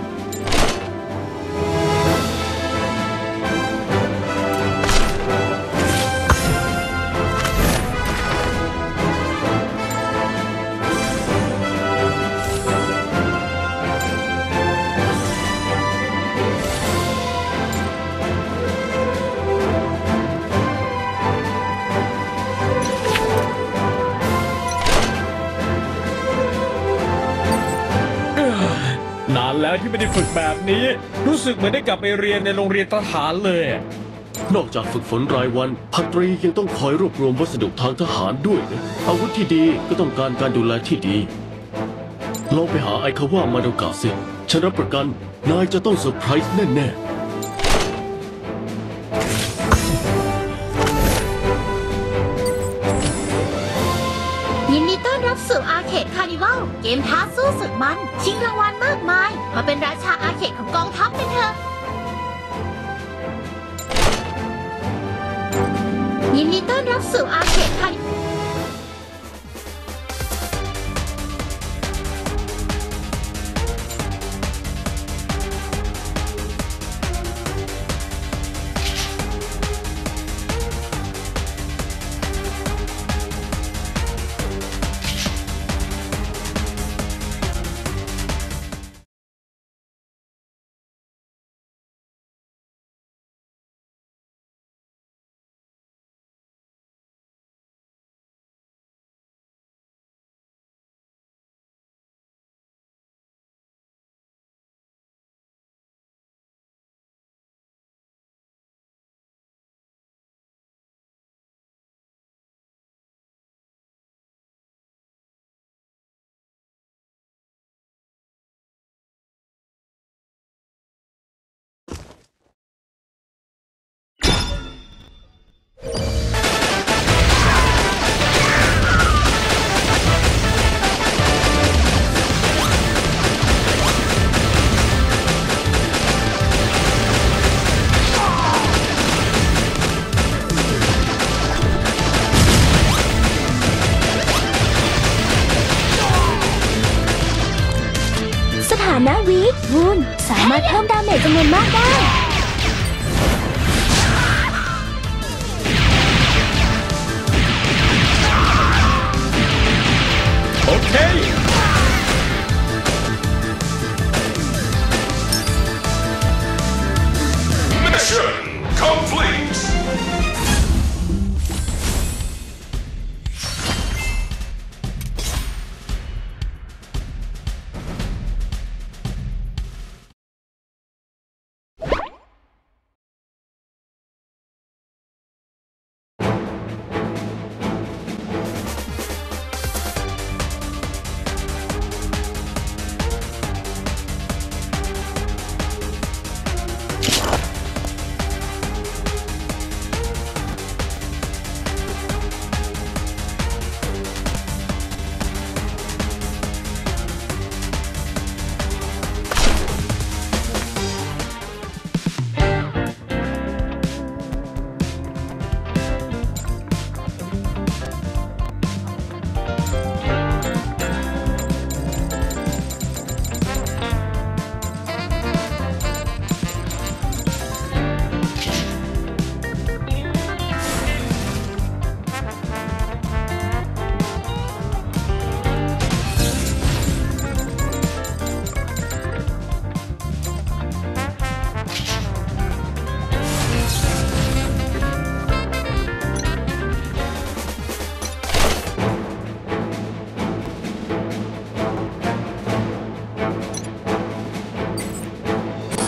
นานแล้วที่ไม่ได้ฝึกแบบนี้รู้สึกเหมือนได้กลับไปเรียนในโรงเรียนทหารเลยนอกจากฝึกฝนรายวันพันตรียังต้องคอยรวบรวมวัสดุทางทหารด้วยนะอาวุธที่ดีก็ต้องการการดูแลที่ดีลองไปหาไอคาว่ามาโดกะสิฉันรับประกันนายจะต้องเซอร์ไพรส์แน่ๆยินดีต้อนรับสู่อาร์เคดคาร์นิวัลเกมท้าสู้สุดมันชิงรางวัลมากมายมาเป็นราชาอาร์เคดของกองทัพกันเถอะยินดีต้อนรับสู่อาร์เคดคาร์นิวัลนะวีควูนสามารถเพิ่มดาเมจจำนวนมากได้โอเค Mission complete.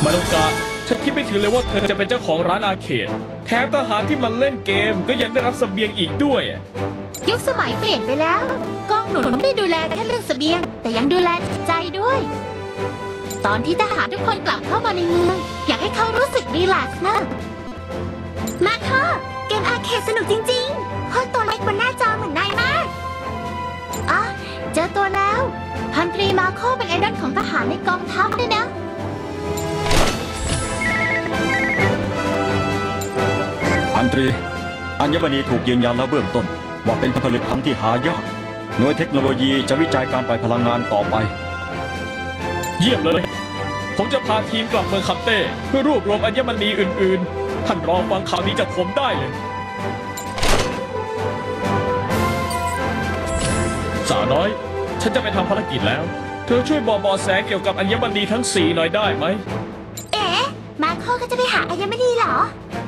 มาโนกะฉันคิดไม่ถึงเลยว่าเธอจะเป็นเจ้าของร้านอาเคดแถมทหารที่มันเล่นเกมก็ยังได้รับเสบียงอีกด้วยยุคสมัยเปลี่ยนไปแล้วกองหนุนไม่ได้ดูแลแค่เรื่องเสบียง แต่ยังดูแลจิตใจด้วย ตอนที่ทหารทุกคนกลับเข้ามาในเมืองอยากให้เขารู้สึกรีแลกซ์นะมาเถอะเกมอาร์เคดสนุกจริงๆเพราะตัวเล็กบนหน้าจอเหมือนนายมากอ๋อเจอตัวแล้วพันตรีมาโคเป็นไอดอลของทหารในกองทัพด้วยนะพันตรีอัญมณีถูกยืนยันแล้วเบื้องต้นว่าเป็นผลิตภัณฑ์ที่หายากหน่วยเทคโนโลยีจะวิจัยการปล่อยพลังงานต่อไปเยี่ยมเลยผมจะพาทีมกลับเมืองคัมเต้เพื่อรวบรวมอัญมณีอื่นๆท่านรอฟังข่าวนี้จากผมได้เลยสาวน้อยฉันจะไปทำภารกิจแล้วเธอช่วยบอกเบาะแสเกี่ยวกับอัญมณีทั้ง4หน่อยได้ไหมเอ๊ะมาโคก็จะไปหาอัญมณีเหรอ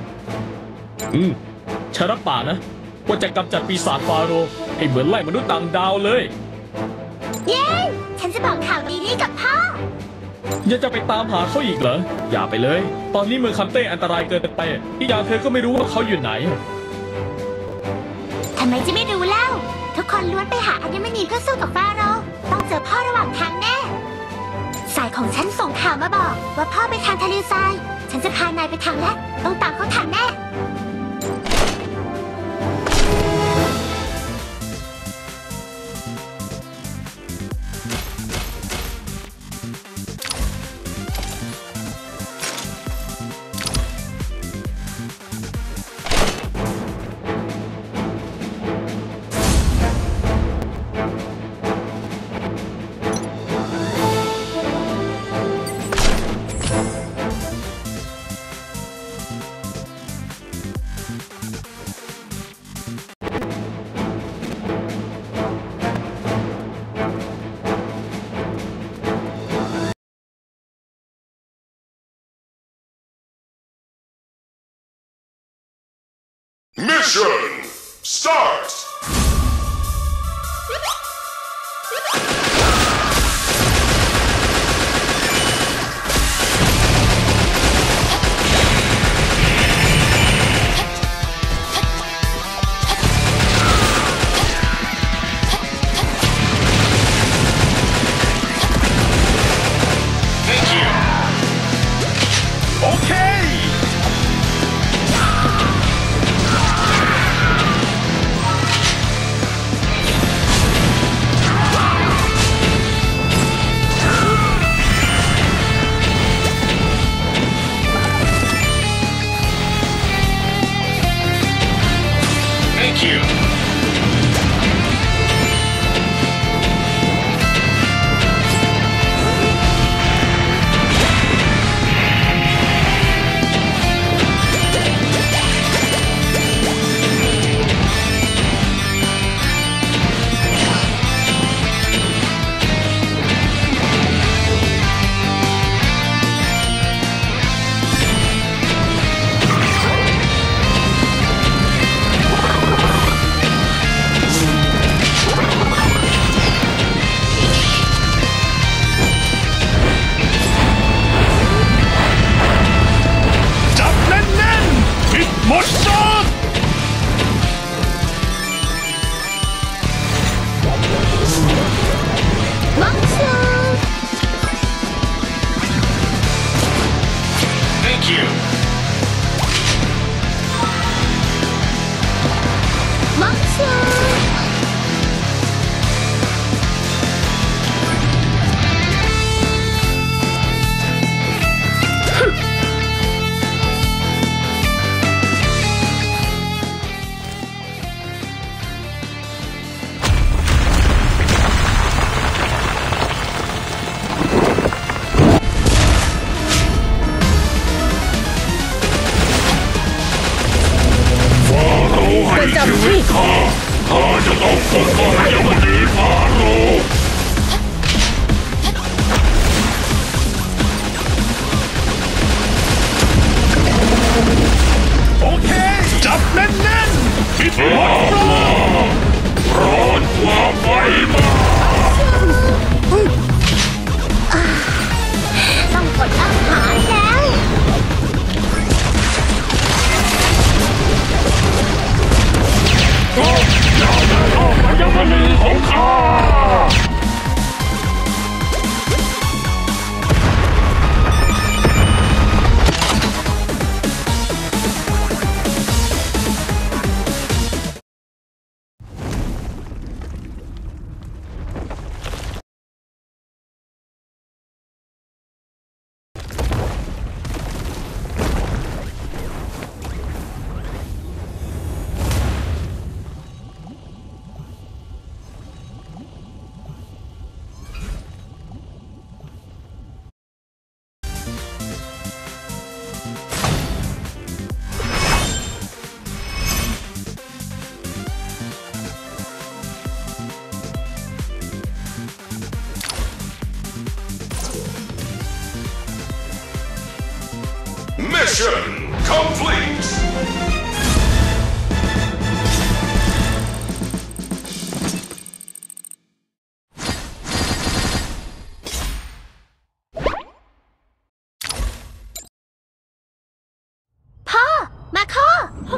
ฉันรับปากนะว่าจะกำจัดปีศาจฟาโรห์ให้เหมือนไล่มนุษย์ต่างดาวเลยเย้ฉันจะบอกข่าวดีนี้กับพ่อยังจะไปตามหาเขาอีกเหรออย่าไปเลยตอนนี้เมืองคัมเต้อันตรายเกินไปอีกอย่างเธอก็ไม่รู้ว่าเขาอยู่ไหนทำไมจะไม่รู้เล่าทุกคนล้วนไปหาอัญมณีเพื่อสู้กับฟาโรห์ต้องเจอพ่อระหว่างทางแน่สายของฉันส่งข่าวมาบอกว่าพ่อไปทางทะเลทรายฉันจะพานายไปทางลัดต้องตามเขาทันแน่ Mission start! Mission complete. พ่อ มาข้อ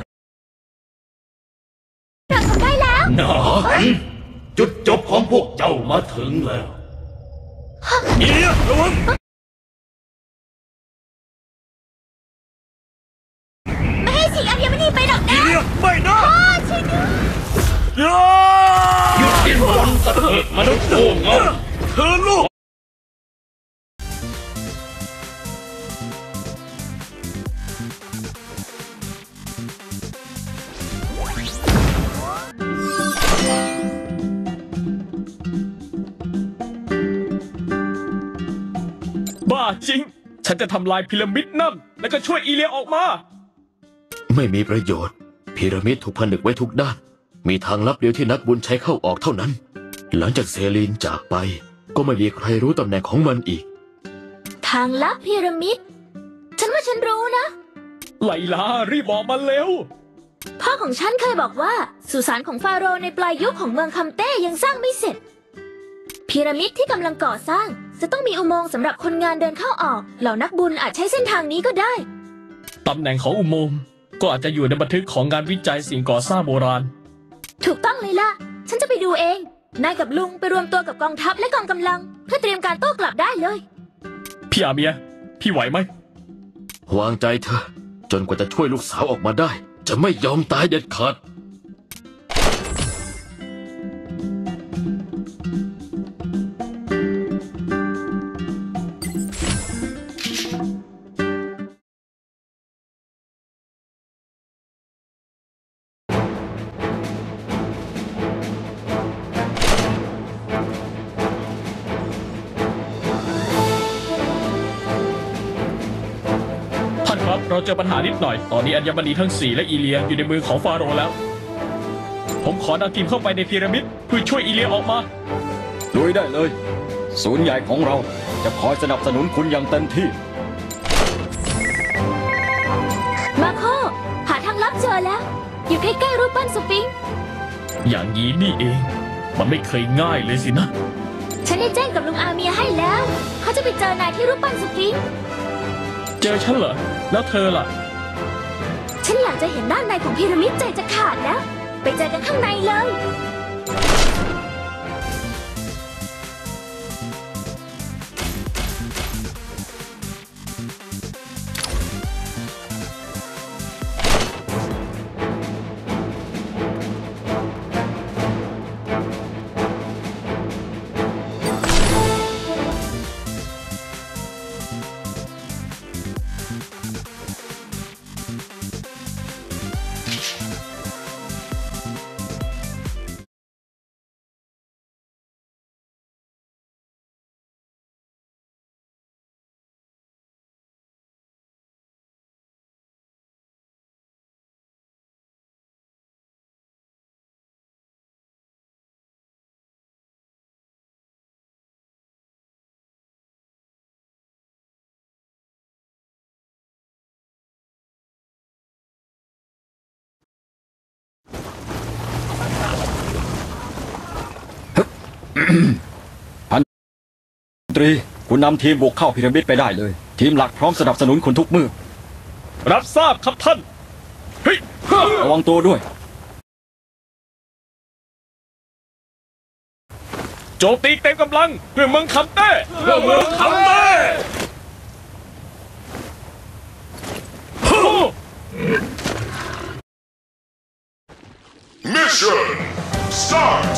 เราทำได้แล้วหนอนจุดจบของพวกเจ้ามาถึงแล้วอีเลียระวังไม่ให้สิงอัญมณีไปหรอกอีนะเลียไม่นะพ่อช่วยด้วยหยุดดิ้นรนสัตว์เถิดมนุษย์โง่เง่าเธอลูกบ้าจริง ฉันจะทำลายพีระมิดนั่น แล้วก็ช่วยอีเลียออกมาไม่มีประโยชน์พีระมิดถูกผนึกไว้ทุกด้าน มีทางลับเดียวที่นักบุญใช้เข้าออกเท่านั้น หลังจากเซลีนจากไป ก็ไม่มีใครรู้ตำแหน่งของมันอีกทางลับพีระมิด ฉันว่าฉันรู้นะไลลารีบบอกมาเร็วพ่อของฉันเคยบอกว่าสุสานของฟาโรห์ในปลายยุคของเมืองคัมเต้ยังสร้างไม่เสร็จ พีระมิดที่กำลังก่อสร้างจะต้องมีอุโมงค์สำหรับคนงานเดินเข้าออก เหล่านักบุญอาจใช้เส้นทางนี้ก็ได้ตำแหน่งของอุโมงค์ก็อาจจะอยู่ในบันทึกของงานวิจัยสิ่งก่อสร้างโบราณถูกต้องเลยล่ะ ฉันจะไปดูเอง นายกับลุงไปรวมตัวกับกองทัพและกองกำลัง เพื่อเตรียมการโต้กลับได้เลยพี่อาเมีย พี่ไหวไหมวางใจเถอะจนกว่าจะช่วยลูกสาวออกมาได้ จะไม่ยอมตายเด็ดขาดท่านครับเราเจอปัญหานิดหน่อย ตอนนี้อัญมณีทั้ง 4 และอีเลียอยู่ในมือของฟาโรห์แล้ว ผมขอนำทีมเข้าไปในพีระมิดเพื่อช่วยอีเลียออกมาลุยได้เลย ศูนย์ใหญ่ของเราจะคอยสนับสนุนคุณอย่างเต็มที่มาโค หาทางลับเจอแล้ว อยู่ใกล้ๆรูปปั้นสฟิงค์อย่างนี้นี่เอง มันไม่เคยง่ายเลยสินะฉันได้แจ้งกับลุงอาเมียให้แล้ว เขาจะไปเจอนายที่รูปปั้นสฟิงค์เจอฉันเหรอ แล้วเธอล่ะฉันอยากจะเห็นด้านในของพีระมิดใจจะขาดแล้ว ไปเจอกันข้างในเลยตรีคุณนำทีมบุกเข้าพีระมิดไปได้เลย ทีมหลักพร้อมสนับสนุนคุณทุกมือรับทราบครับท่าน เฮ้ยระวังตัวด้วยโจมตีเต็มกำลังเพื่อเมืองคัมเต้เพื่อเมืองคัมเต้ Mission start.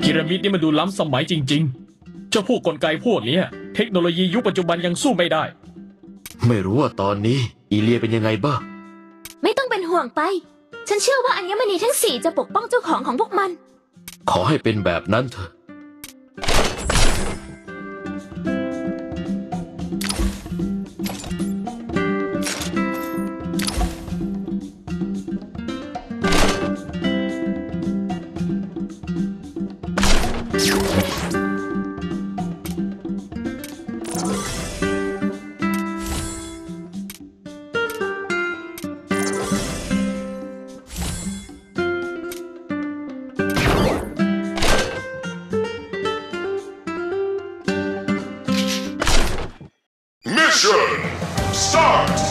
พีระมิดนี่มันดูล้ำสมัยจริงๆ เจ้าพวกกลไกพวกนี้เทคโนโลยียุคปัจจุบันยังสู้ไม่ได้ไม่รู้ว่าตอนนี้อีเลียเป็นยังไงบ้างไม่ต้องเป็นห่วงไป ฉันเชื่อว่าอัญมณีทั้ง4จะปกป้องเจ้าของพวกมันขอให้เป็นแบบนั้นเถอะ Mission start!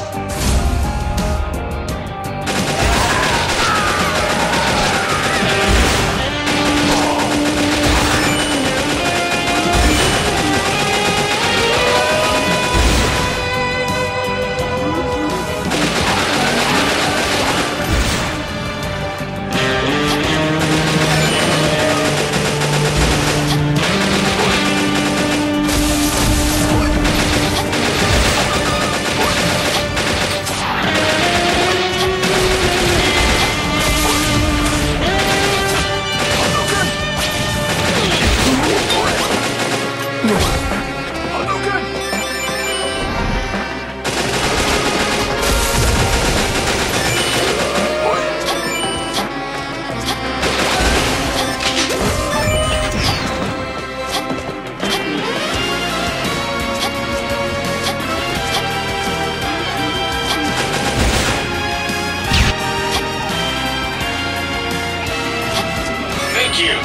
Thank you.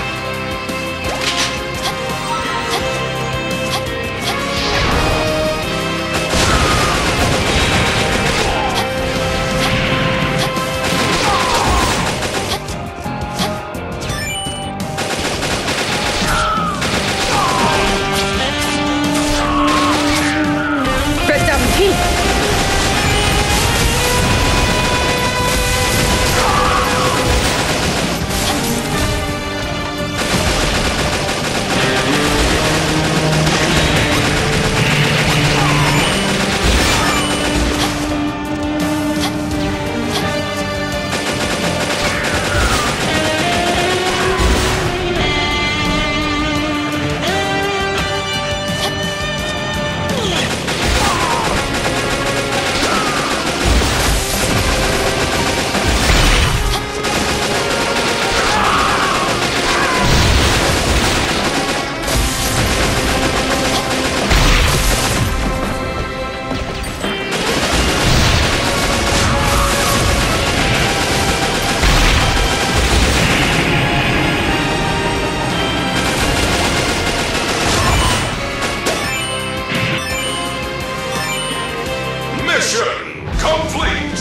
Mission complete!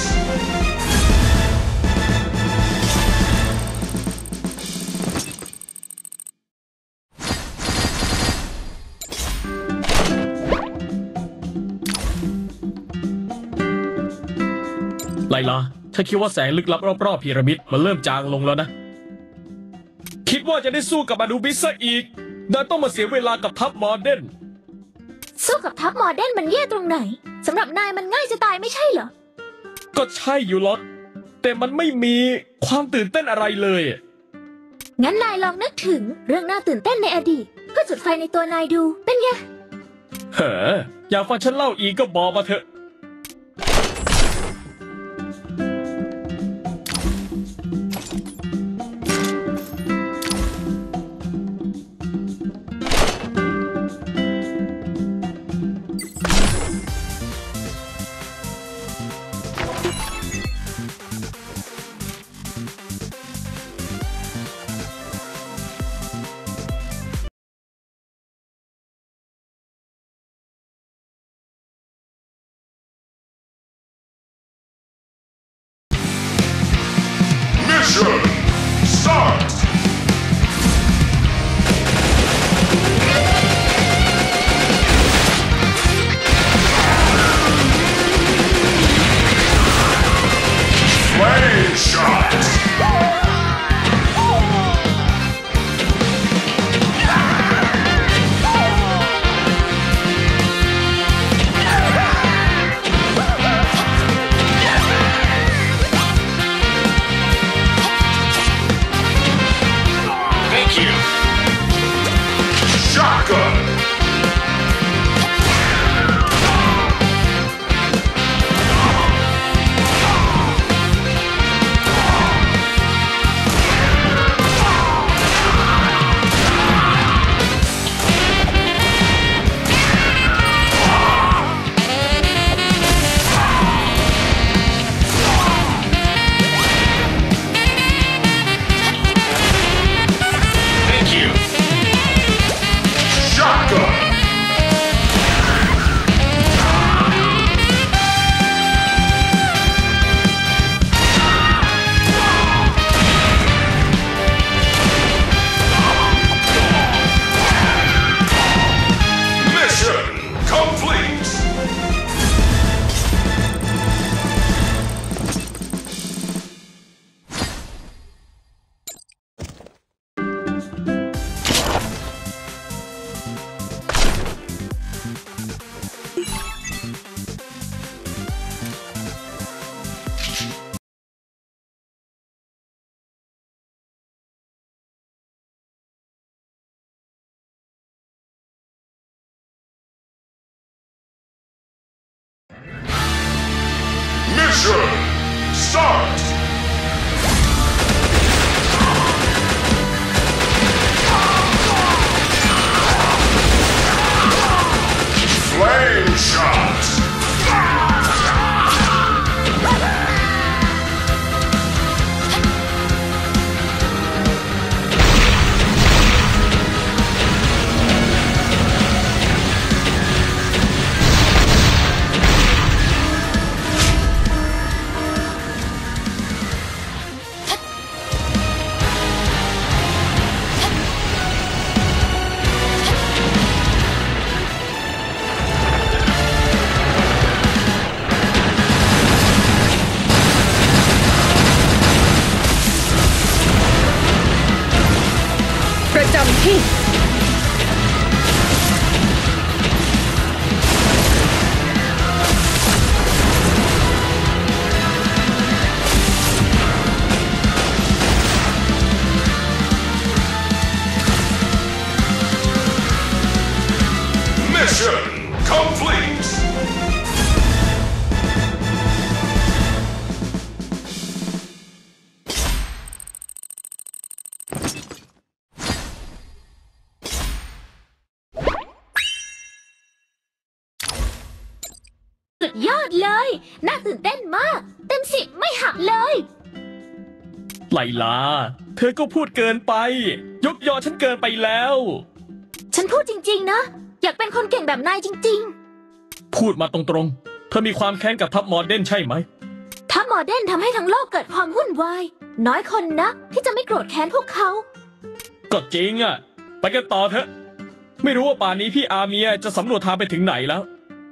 ไลลาถ้าคิดว่าแสงลึกลับรอบๆพีระมิดมันเริ่มจางลงแล้วนะ คิดว่าจะได้สู้กับอนูบิสซะอีกดันต้องมาเสียเวลากับทัพมอร์เดนสู้กับทัพมอร์เดนมันแย่ตรงไหนสำหรับนายมันง่ายจะตายไม่ใช่เหรอก็ใช่อยู่หรอกแต่มันไม่มีความตื่นเต้นอะไรเลยงั้นนายลองนึกถึงเรื่องน่าตื่นเต้นในอดีตเพื่อจุดไฟในตัวนายดูเป็นไงเฮ้ออยากฟังฉันเล่าอีกก็บอกมาเถอะ Mission start! Flame shot! Mission start! Flame shot! ประจำที่ Mission complete! สุดยอดเลย น่าตื่นเต้นมาก เต็ม10ไม่หักเลยไลลา เธอก็พูดเกินไป ยกยอฉันเกินไปแล้วฉันพูดจริงๆนะ อยากเป็นคนเก่งแบบนายจริงพูดมาตรงๆ เธอมีความแค้นกับทัพมอร์เดนใช่ไหมๆ ถ้าโมเดร์นทำให้ทั้งโลกเกิดความวุ่นวาย น้อยคนนะที่จะไม่โกรธแค้นพวกเขาก็จริงอ่ะ ไปกันต่อเถอะ ไม่รู้ว่าป่านนี้พี่อาเมียจะสำรวจทางไปถึงไหนแล้ว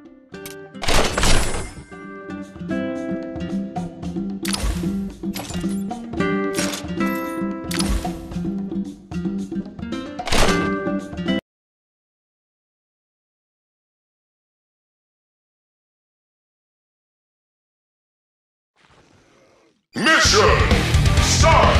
Mission start!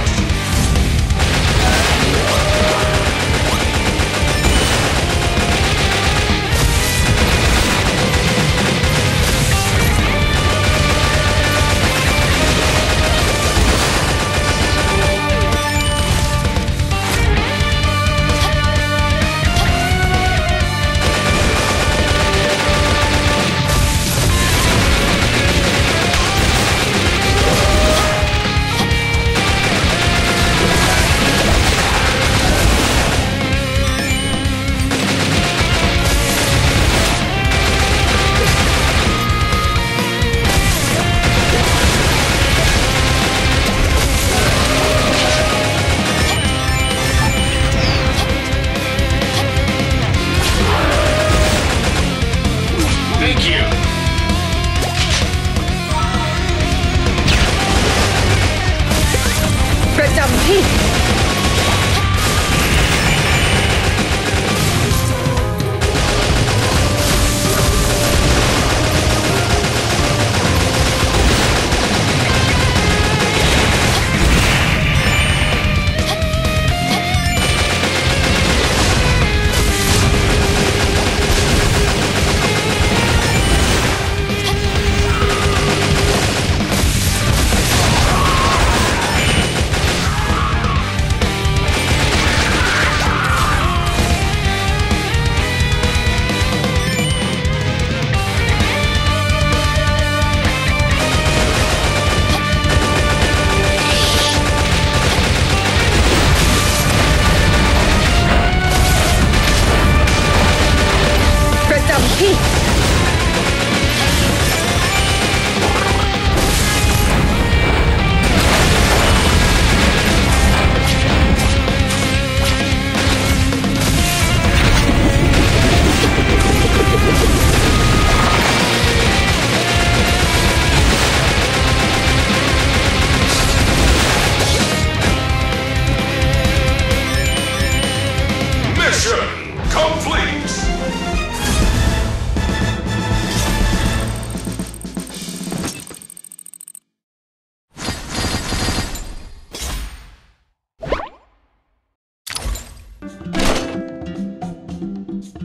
Thank you. ประจำที่ ประจำที่ Mission complete!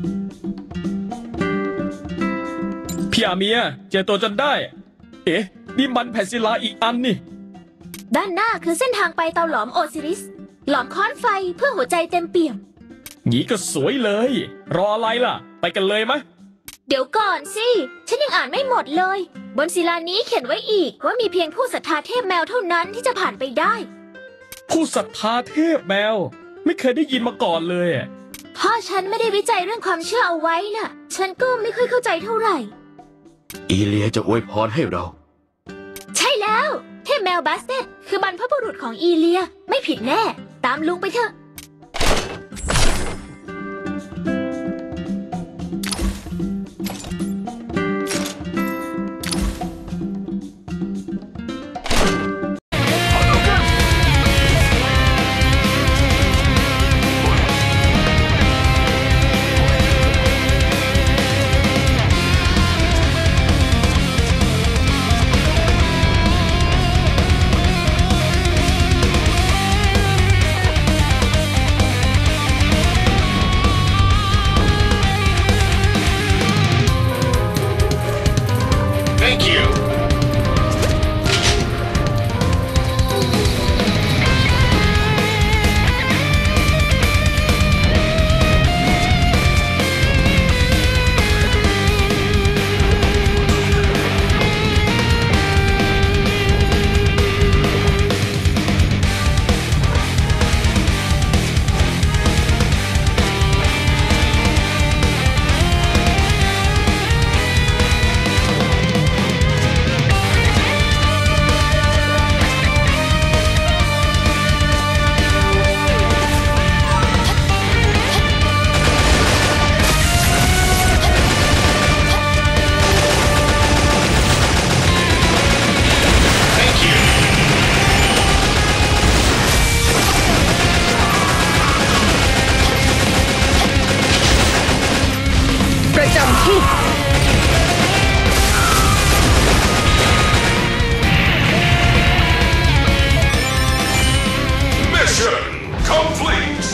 พี่อาเมียเจอตัวจนได้ เอ๊ะนี่มันแผ่นศิลาอีกอันนี่ด้านหน้าคือเส้นทางไปเตาหลอมโอซิริส หลอมค้อนไฟเพื่อหัวใจเต็มเปี่ยมงี้ก็สวยเลย รออะไรล่ะ ไปกันเลยมะเดี๋ยวก่อนสิ ฉันยังอ่านไม่หมดเลย บนศิลานี้เขียนไว้อีกว่ามีเพียงผู้ศรัทธาเทพแมวเท่านั้นที่จะผ่านไปได้ผู้ศรัทธาเทพแมว ไม่เคยได้ยินมาก่อนเลยอะพ่อฉันไม่ได้วิจัยเรื่องความเชื่อเอาไว้น่ะ ฉันก็ไม่ค่อยเข้าใจเท่าไหร่อีเลียจะอวยพรให้เราใช่แล้ว เทพแมวบาสเตตคือบรรพบุรุษของอีเลียไม่ผิดแน่ ตามลุงไปเถอะ Thank you. Thank you. ประจำที่ Mission complete.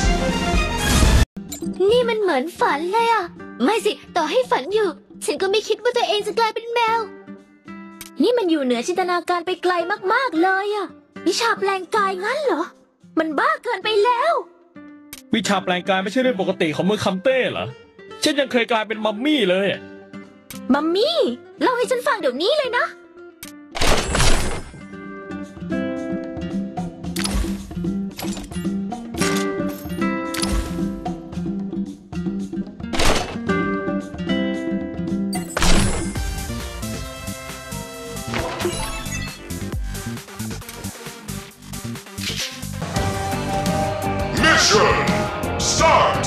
นี่มันเหมือนฝันเลยอะไม่สิ ต่อให้ฝันอยู่ ฉันก็ไม่คิดว่าตัวเองจะกลายเป็นแมว นี่มันอยู่เหนือจินตนาการไปไกลมากๆเลยอะวิชาแปลงกายงั้นเหรอ มันบ้าเกินไปแล้ววิชาแปลงกายไม่ใช่เรื่องปกติของเมืองคัมเต้เหรอ ฉันยังเคยกลายเป็นมัมมี่เลยมัมมี่เล่าให้ฉันฟังเดี๋ยวนี้เลยนะ Mission start.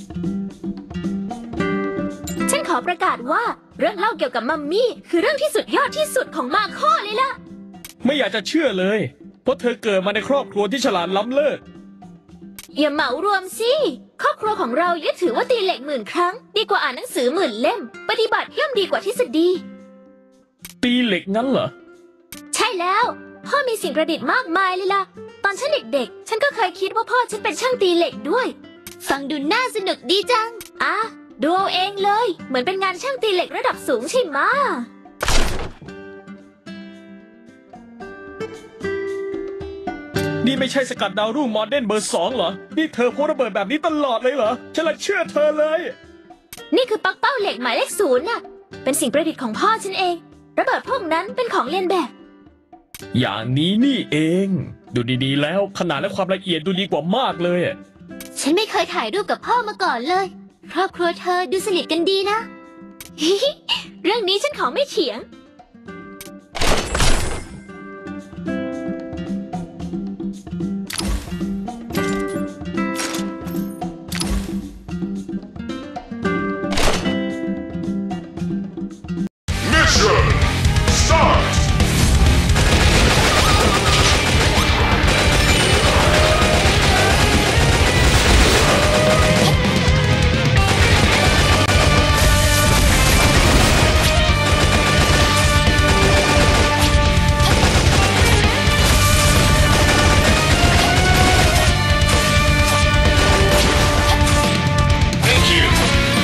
ฉันขอประกาศว่าเรื่องเล่าเกี่ยวกับมัมมี่คือเรื่องที่สุดยอดที่สุดของมาข้อเลยล่ะไม่อยากจะเชื่อเลย เพราะเธอเกิดมาในครอบครัวที่ฉลาดล้ำเลิศอย่าเหมารวมสิ ครอบครัวของเรายึดถือว่าตีเหล็ก10,000 ครั้ง ดีกว่าอ่านหนังสือ10,000 เล่ม ปฏิบัติย่อมดีกว่าทฤษฎีตีเหล็กงั้นเหรอใช่แล้ว พ่อมีสิ่งประดิษฐ์มากมายเลยล่ะ ตอนฉันเด็กๆ ฉันก็เคยคิดว่าพ่อฉันเป็นช่างตีเหล็กด้วย ฟังดูน่าสนุกดีจัง ดูเอาเองเลย เหมือนเป็นงานช่างตีเหล็กระดับสูงใช่ไหมะนี่ไม่ใช่สกัดดาวรุ่งโมเดิร์นเบอร์ 2เหรอ นี่เธอโพสระเบิดแบบนี้ตลอดเลยเหรอ ฉันละเชื่อเธอเลยนี่คือปักเป้าเหล็กหมายเลข0น่ะ เป็นสิ่งประดิษฐ์ของพ่อฉันเอง ระเบิดพวกนั้นเป็นของเลียนแบบอย่างนี้นี่เอง ดูดีๆแล้วขนาดและความละเอียดดูดีกว่ามากเลยอะฉันไม่เคยถ่ายรูปกับพ่อมาก่อนเลย ครอบครัวเธอดูสนิทกันดีนะ เรื่องนี้ฉันขอไม่เถียง Mission start! Thank you.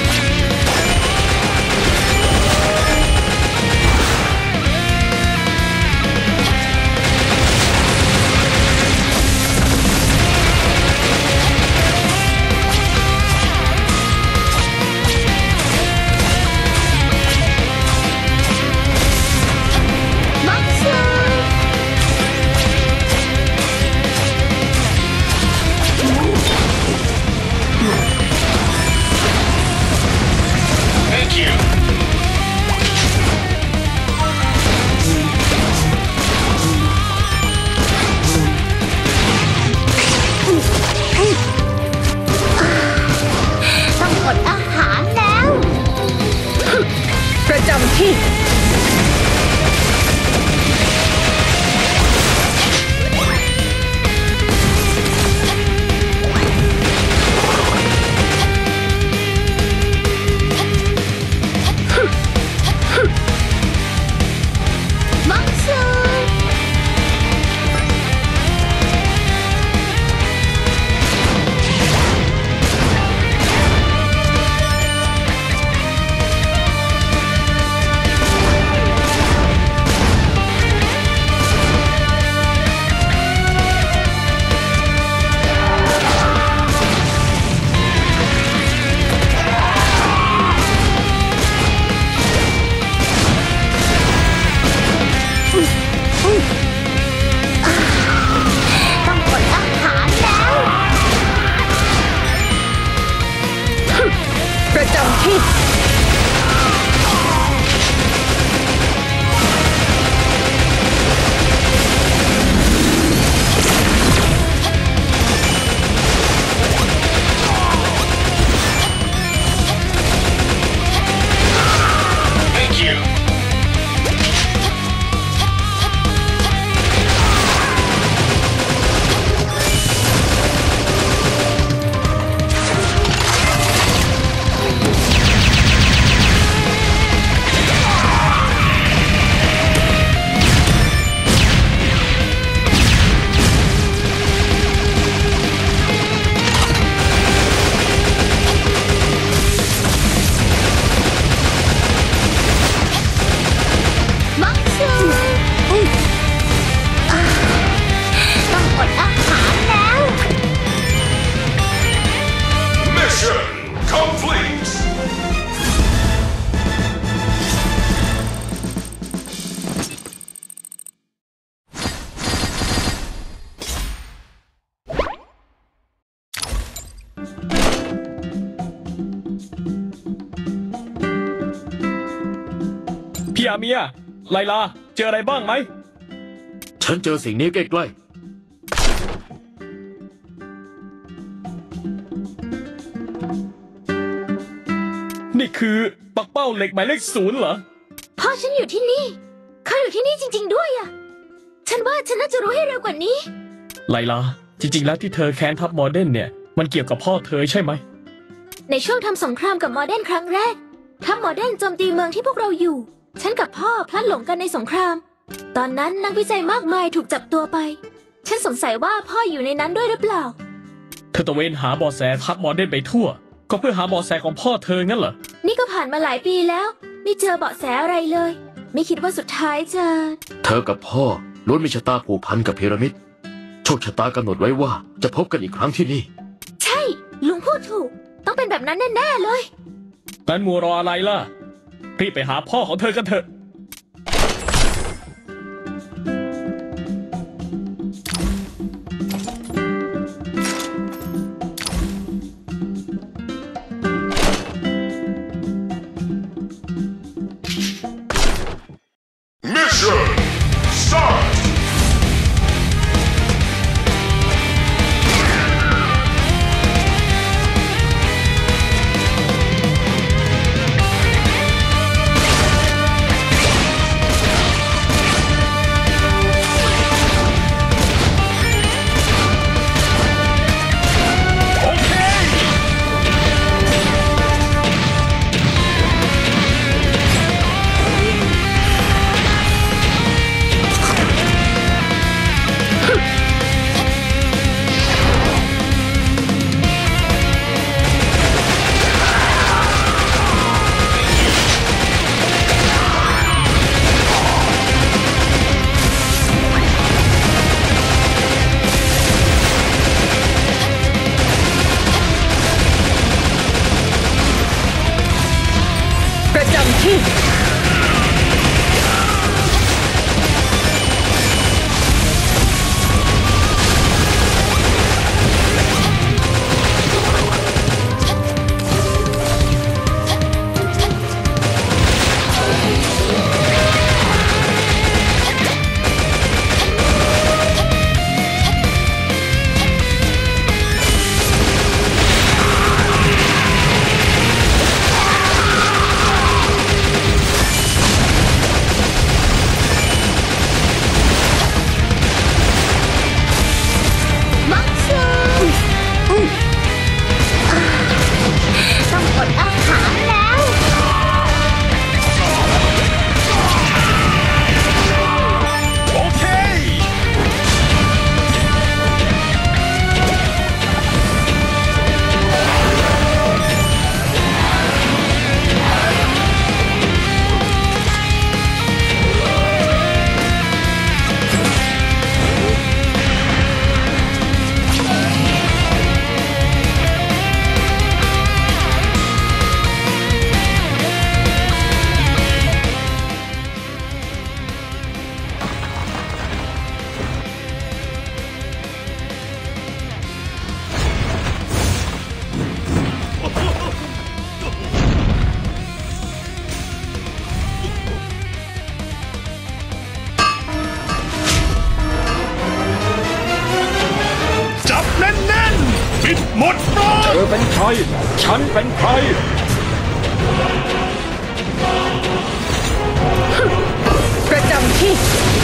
Thank you. Thank ต้องอดอาหารแล้วประจำที่มังซู ต้องอดอาหารแล้วประจำที่ Thank you. พี่อาเมีย ไลลา เจออะไรบ้างไหมฉันเจอสิ่งนี้ใกล้ๆคือปักเป้าเหล็กหมายเลข0เหรอพ่อฉันอยู่ที่นี่เขาอยู่ที่นี่จริงๆด้วยอะฉันว่าฉันน่าจะรู้ให้เร็วกว่านี้ไลลาจริงๆแล้วที่เธอแค้นทัพโมเดิร์นเนี่ยมันเกี่ยวกับพ่อเธอใช่ไหมในช่วงทำสงครามกับโมเดิร์นครั้งแรกทัพโมเดิร์นโจมตีเมืองที่พวกเราอยู่ฉันกับพ่อพลัดหลงกันในสงครามตอนนั้นนักวิจัยมากมายถูกจับตัวไปฉันสงสัยว่าพ่ออยู่ในนั้นด้วยหรือเปล่าเธอตะเวนหาเบาะแสทัพโมเดิร์นไปทั่วก็เพื่อหาเบาะแสของพ่อเธองั้นเหรอนี่ก็ผ่านมาหลายปีแล้วไม่เจอเบาะแสอะไรเลยไม่คิดว่าสุดท้ายจะเธอกับพ่อล้วนมีชะตาผูกพันกับพีระมิดโชคชะตากำหนดไว้ว่าจะพบกันอีกครั้งที่นี่ใช่ลุงพูดถูกต้องเป็นแบบนั้นแน่ๆเลยงั้นมัวรออะไรล่ะรีบไปหาพ่อของเธอกันเถอะ Mission start!ปิดหมดปราเธอเป็นใครฉันเป็นใครประจำที่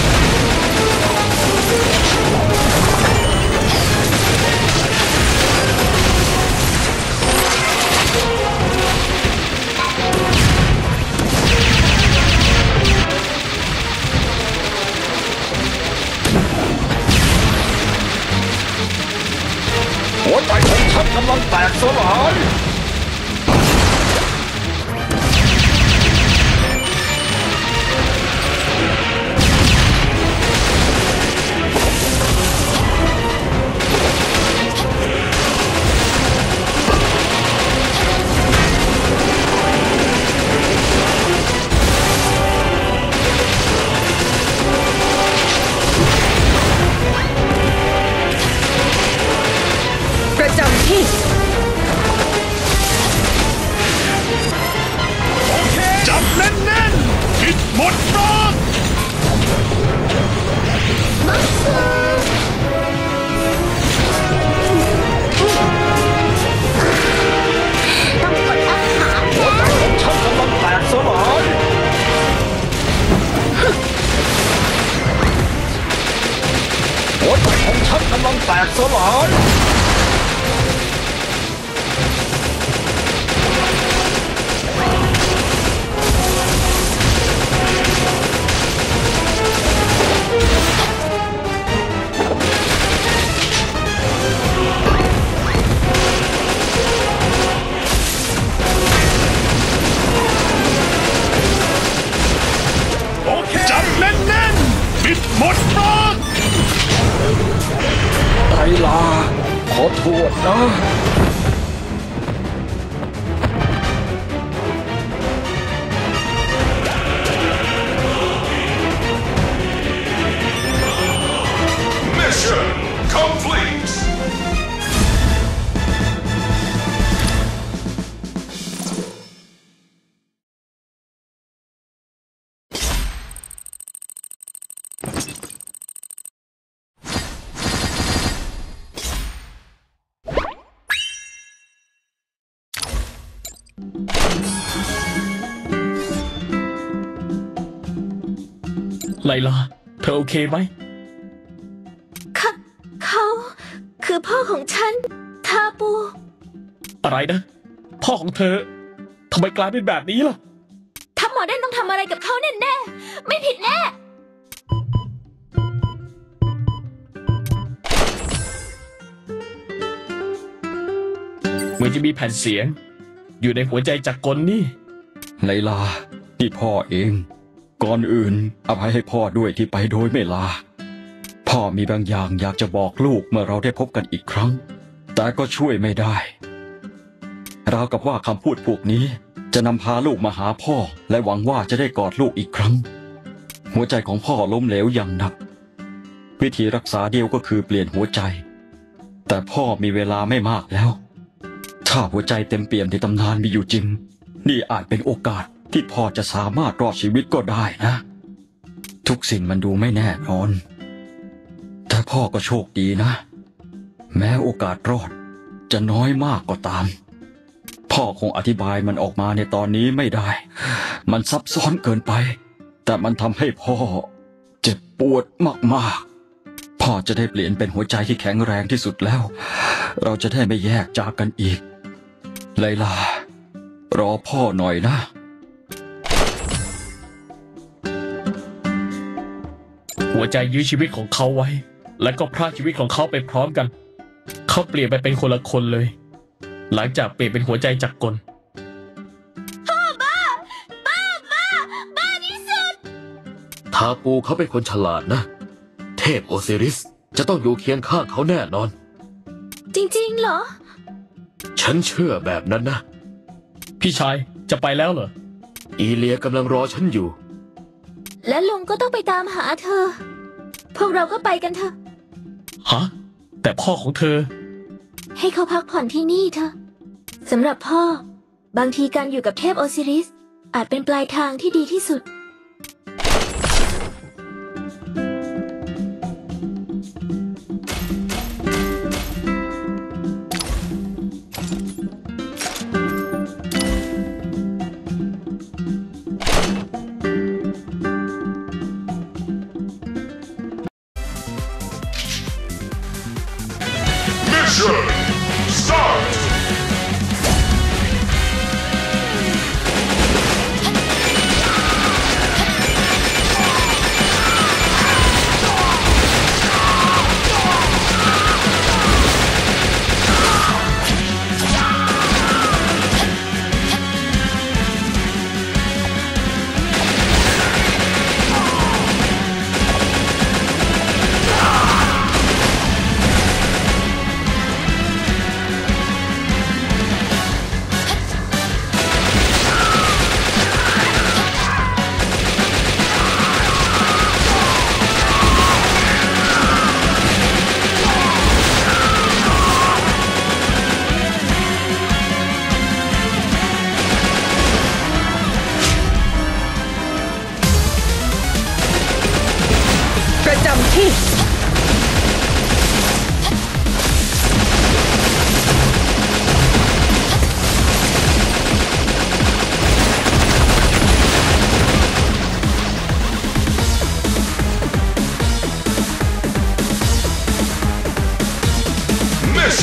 หัวใจของฉันกำลังแตกสลายประจำที่แตกสลายโอเคจับแน่นๆปิดหมดปากไตรลาขอโทษนะ Mission complete. ไลลาเธอโอเคไหมเขาคือพ่อของฉัน ทาปูอะไรนะ พ่อของเธอทำไมกลายเป็นแบบนี้ล่ะทัพหมอเด่นต้องทำอะไรกับเขาแน่ๆไม่ผิดแน่เหมือนจะมีแผ่นเสียง อยู่ในหัวใจจักรกลนี่ไลลาที่พ่อเอง ก่อนอื่นอภัยให้พ่อด้วยที่ไปโดยไม่ลา พ่อมีบางอย่างอยากจะบอกลูกเมื่อเราได้พบกันอีกครั้ง แต่ก็ช่วยไม่ได้ราวกับว่าคำพูดพวกนี้จะนำพาลูกมาหาพ่อและหวังว่าจะได้กอดลูกอีกครั้ง หัวใจของพ่อล้มเหลวอย่างหนัก วิธีรักษาเดียวก็คือเปลี่ยนหัวใจ แต่พ่อมีเวลาไม่มากแล้ว ถ้าหัวใจเต็มเปี่ยมในตำนานมีอยู่จริงนี่อาจเป็นโอกาสที่พ่อจะสามารถรอดชีวิตก็ได้นะ ทุกสิ่งมันดูไม่แน่นอนแต่พ่อก็โชคดีนะ แม้โอกาสรอดจะน้อยมากก็ตามพ่อคงอธิบายมันออกมาในตอนนี้ไม่ได้ มันซับซ้อนเกินไปแต่มันทำให้พ่อเจ็บปวดมากๆพ่อจะได้เปลี่ยนเป็นหัวใจที่แข็งแรงที่สุดแล้วเราจะได้ไม่แยกจากกันอีกไลลารอพ่อหน่อยนะหัวใจยื้อชีวิตของเขาไว้ และก็พรากชีวิตของเขาไปพร้อมกัน เขาเปลี่ยนไปเป็นคนละคนเลย หลังจากเปลี่ยนเป็นหัวใจจักรกลทาปูเขาเป็นคนฉลาดนะ เทพโอซิริสจะต้องอยู่เคียงข้างเขาแน่นอนจริงๆเหรอฉันเชื่อแบบนั้นนะพี่ชายจะไปแล้วเหรออีเลียกำลังรอฉันอยู่และลุงก็ต้องไปตามหาเธอ พวกเราก็ไปกันเถอะฮะ แต่พ่อของเธอให้เขาพักผ่อนที่นี่เถอะสำหรับพ่อบางทีการอยู่กับเทพโอซิริสอาจเป็นปลายทางที่ดีที่สุด Mission start.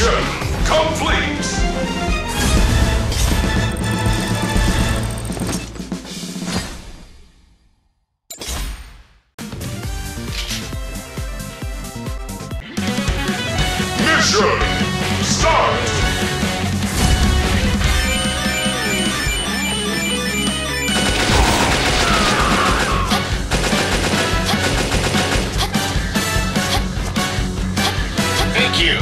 Mission complete! Mission start! Thank you.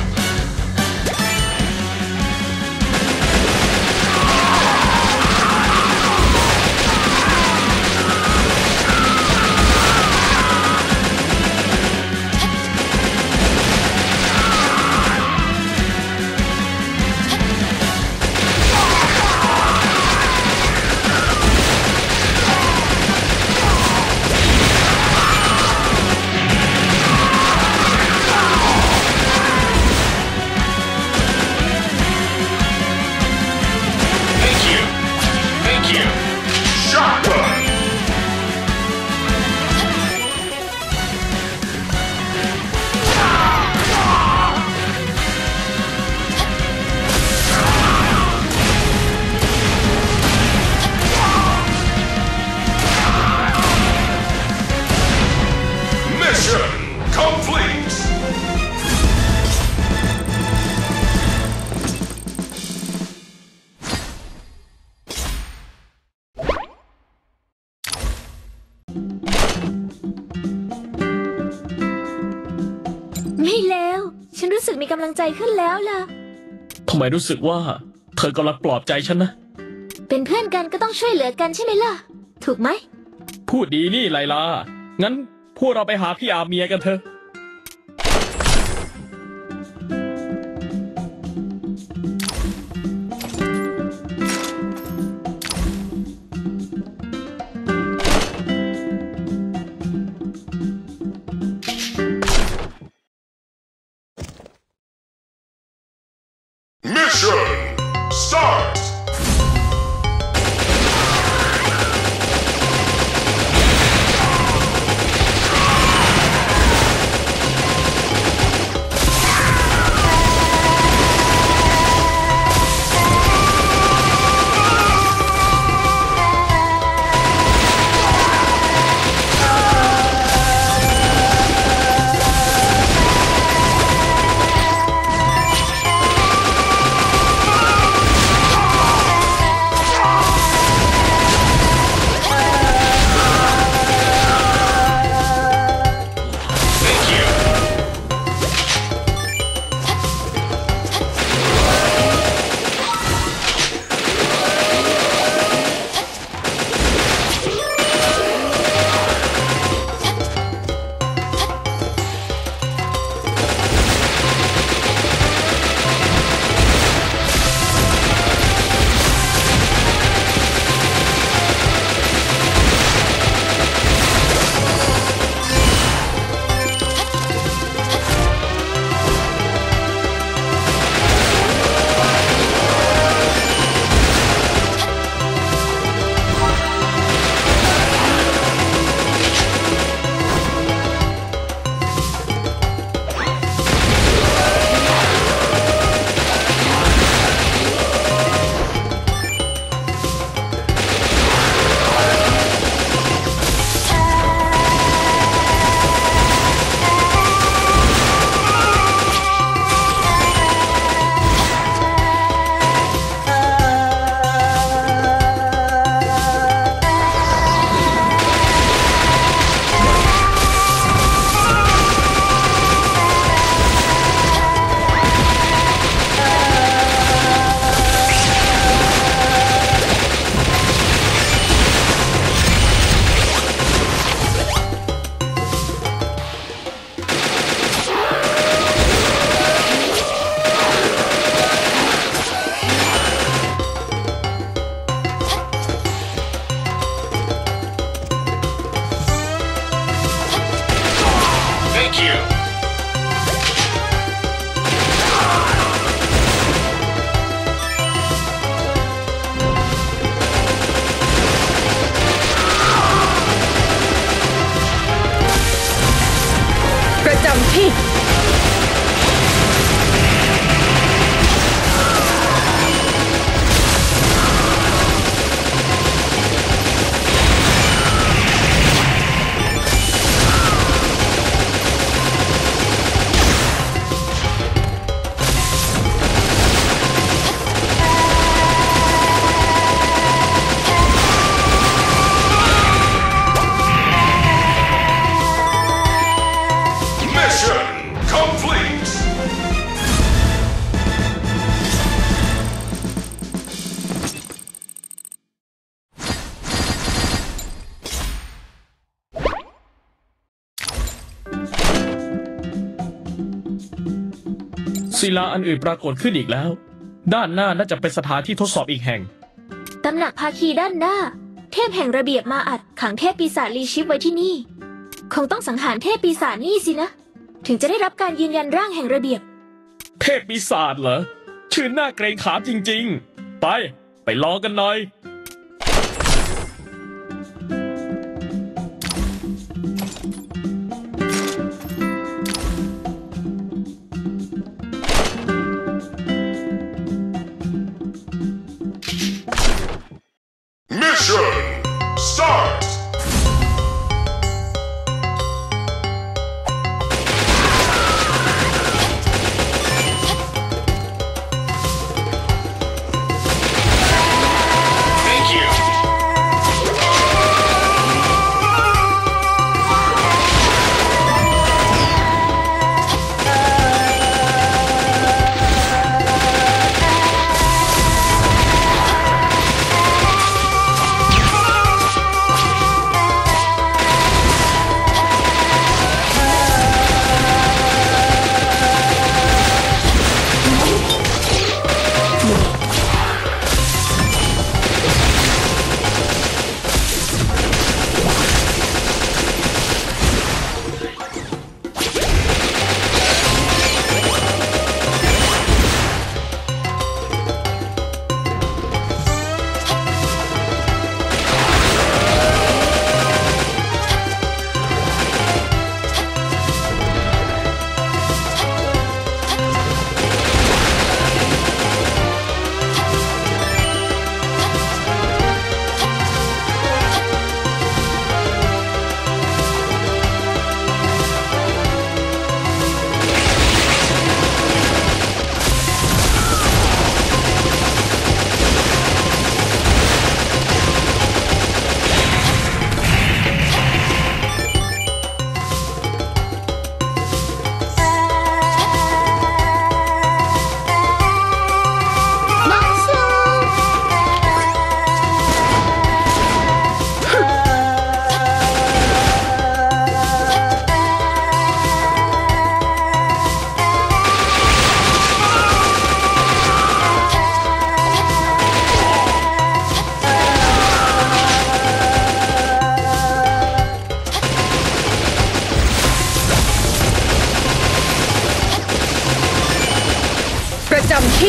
Mission complete! ไม่แล้ว ฉันรู้สึกมีกำลังใจขึ้นแล้วล่ะทำไมรู้สึกว่า เธอกำลังปลอบใจฉันนะเป็นเพื่อนกันก็ต้องช่วยเหลือกันใช่ไหมล่ะ ถูกไหมพูดดีนี่ไลลา งั้นพวกเราไปหาพี่อาเมียกันเถอะ Mission start! ศิลาอันอื่นปรากฏขึ้นอีกแล้วด้านหน้าน่าจะเป็นสถานที่ทดสอบอีกแห่งตำหนักภาคีด้านหน้าเทพแห่งระเบียบมาอัดขังเทพปีศาจลีชิปไว้ที่นี่คงต้องสังหารเทพปีศาจนี่สินะถึงจะได้รับการยืนยันร่างแห่งระเบียบเทพปีศาจเหรอชื่อหน้าเกรงขามจริงๆไปลองกันหน่อย Mission start! Thank you! ประจำที่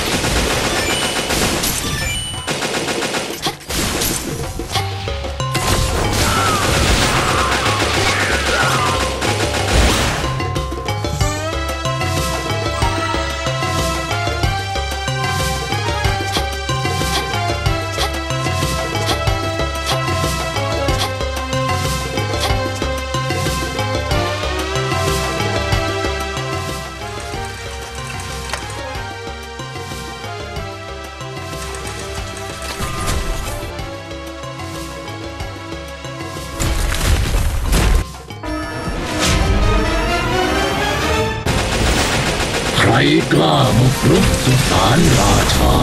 ใครกล้าบุกรุกสุสานราชา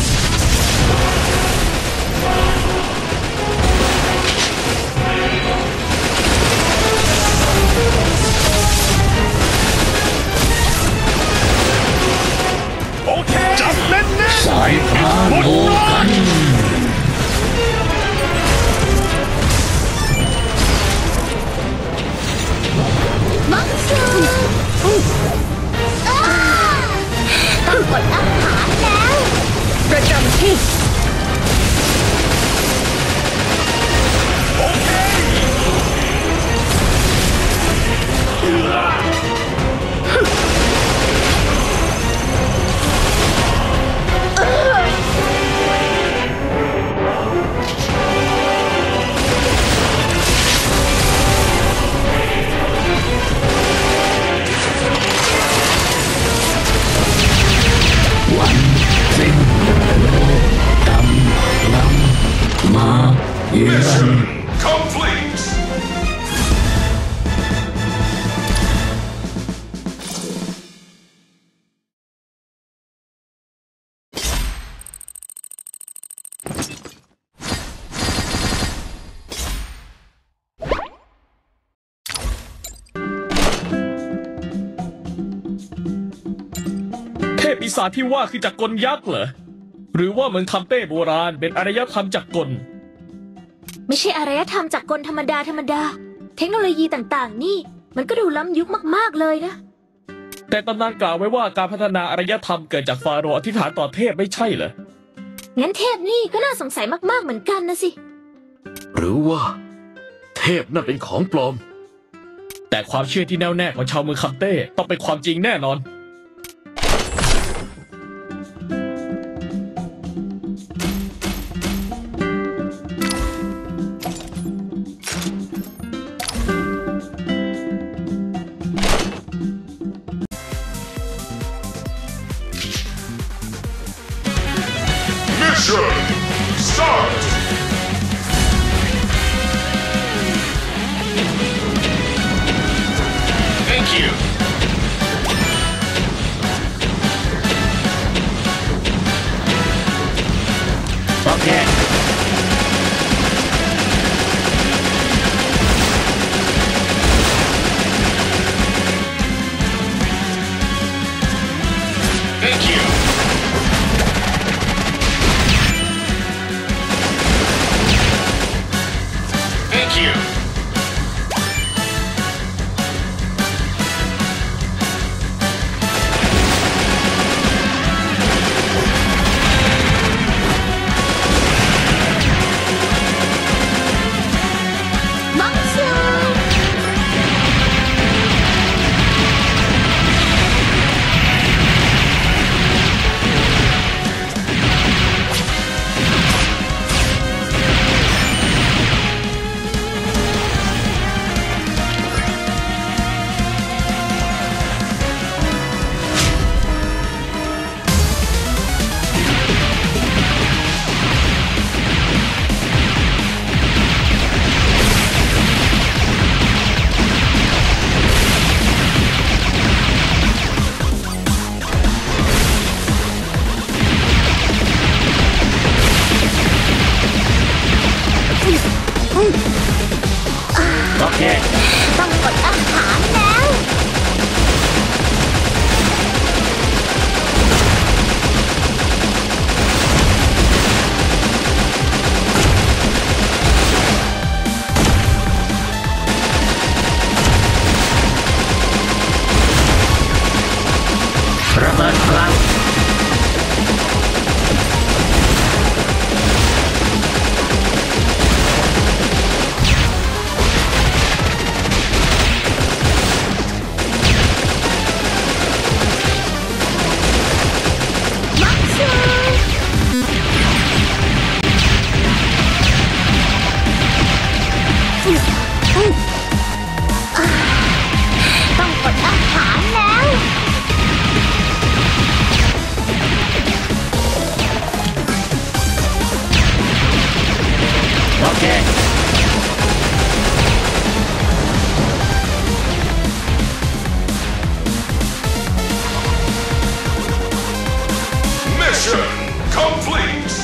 โอเคจับเล่นแน่สายฟ้าโลกันมังชูต้องกดอาหารแล้วประพปีศาจที่ว่าคือจักรยักษ์เหรอหรือว่าเมืองคำเต้โบราณเป็นอารยธรรมจักรไม่ใช่อารยธรรมจักรกลธรรมดาเทคโนโลยีต่างๆนี่มันก็ดูล้ำยุคมากๆเลยนะแต่ตำนานกล่าวไว้ว่าการพัฒนาอารยธรรมเกิดจากฟาโรห์อธิษฐานต่อเทพไม่ใช่เหรองั้นเทพนี่ก็น่าสงสัยมากๆเหมือนกันนะสิหรือว่าเทพนั่นเป็นของปลอมแต่ความเชื่อที่แน่วแน่ของชาวเมืองคำเต้ต้องเป็นความจริงแน่นอน Mission start! Thank you. Okay. Thank you. Thank you. Okay. ต้องอดอาหารแล้วระเบิดพลังต้องอดอาหารแล้ว Okay. Mission complete.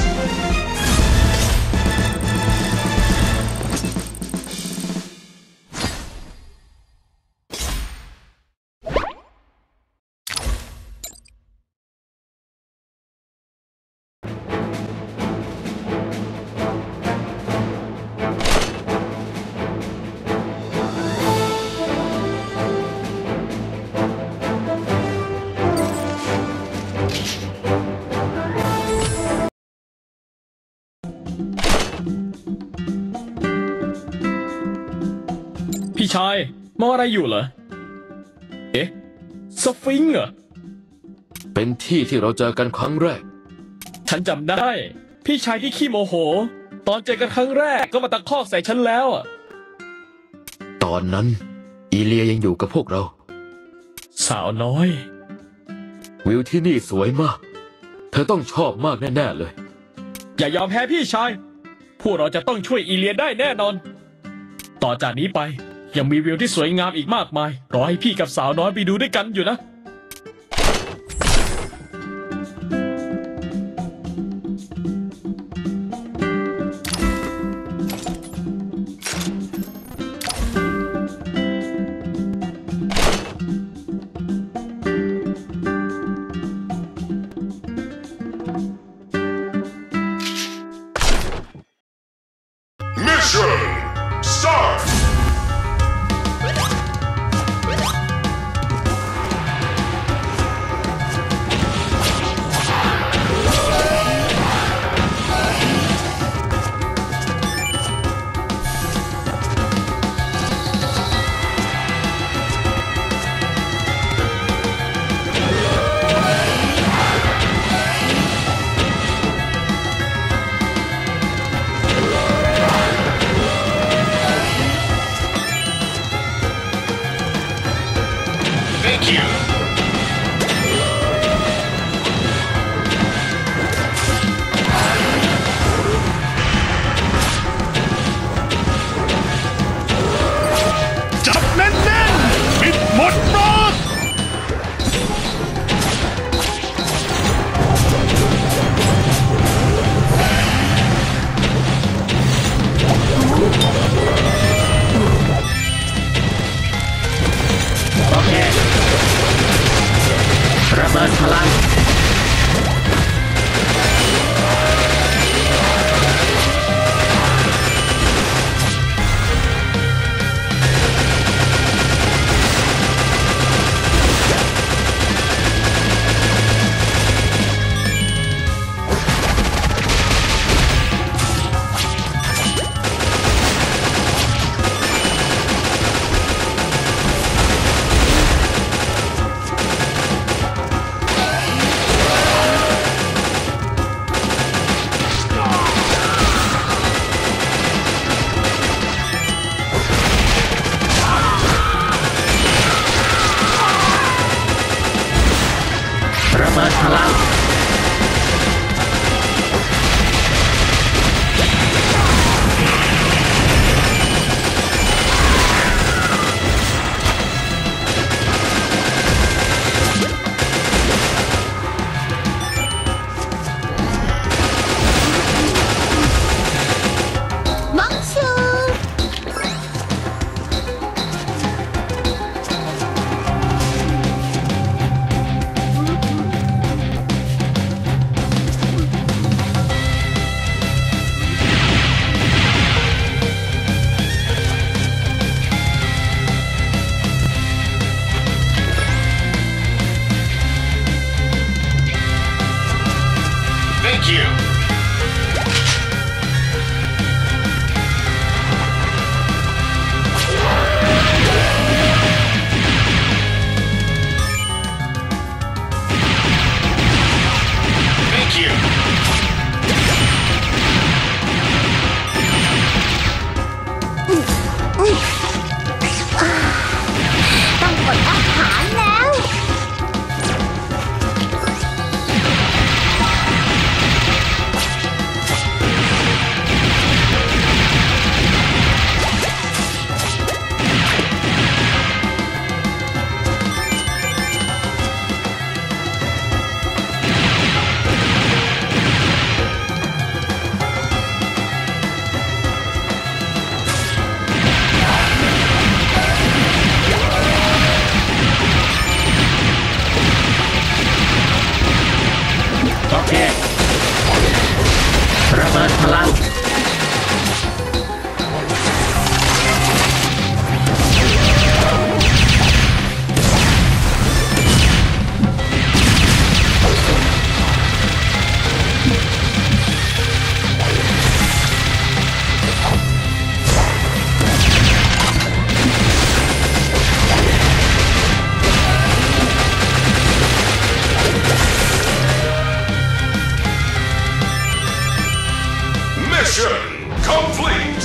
พี่ชายมองอะไรอยู่เหรอเอ๊ะสฟิงค์เหรอเป็นที่ที่เราเจอกันครั้งแรกฉันจำได้พี่ชายที่ขี้โมโหตอนเจอกันครั้งแรกก็มาตะคอกใส่ฉันแล้วอ่ะตอนนั้นอีเลียยังอยู่กับพวกเราสาวน้อยวิวที่นี่สวยมากเธอต้องชอบมากแน่ๆเลยอย่ายอมแพ้พี่ชายพวกเราจะต้องช่วยอีเลียได้แน่นอนต่อจากนี้ไปยังมีวิวที่สวยงามอีกมากมายรอให้พี่กับสาวน้อยไปดูด้วยกันอยู่นะ Mission Thank you. จับแน่นๆปิดหมดรอดโอเคระเบิดพลัง ระเบิดพลังบังชู Thank you. Thank you. ต้องอดอาหารแล้วโอเคระเบิดพลัง Mission complete.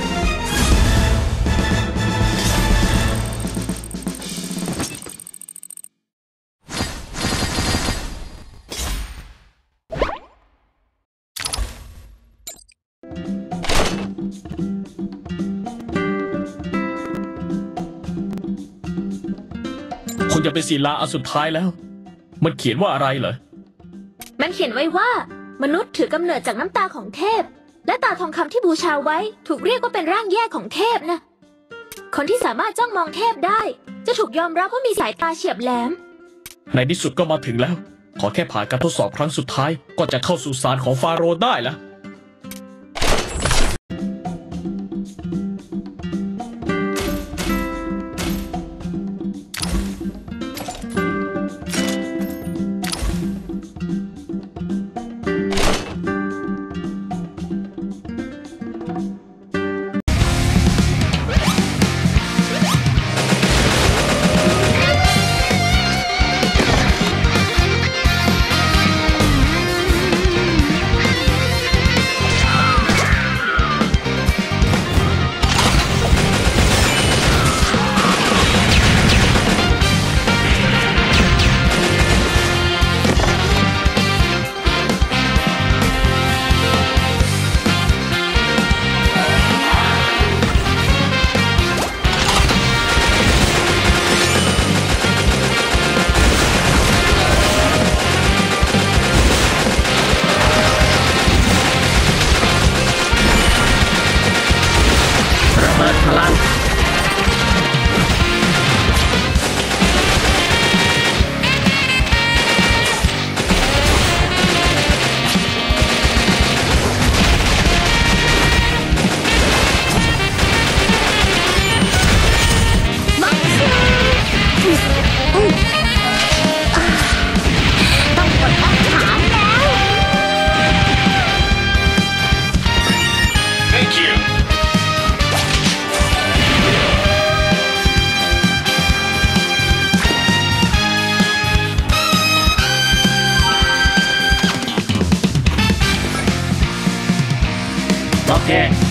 คงจะเป็นศิลาอันสุดท้ายแล้ว มันเขียนว่าอะไรเหรอมันเขียนไว้ว่า มนุษย์ถือกำเนิดจากน้ำตาของเทพ และตาทองคำที่บูชาไว้ถูกเรียกว่าเป็นร่างแยกของเทพนะ คนที่สามารถจ้องมองเทพได้ จะถูกยอมรับว่ามีสายตาเฉียบแหลมในที่สุดก็มาถึงแล้ว ขอแค่ผ่านการทดสอบครั้งสุดท้ายก็จะเข้าสู่ศาลของฟาโรห์ได้แล้ว 「 เค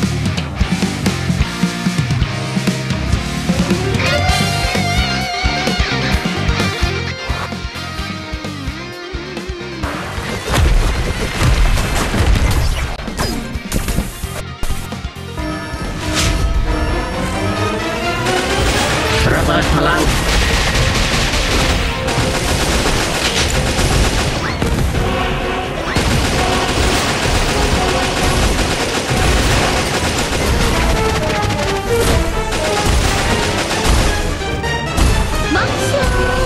ระเบิดพลังมักชู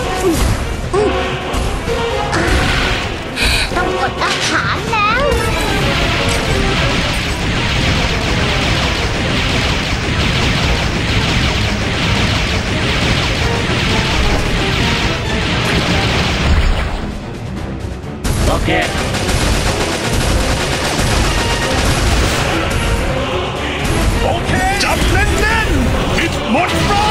ต้องกดอาหารแล้วโอเคโอเค จับแน่นๆฮิตหมดรอบ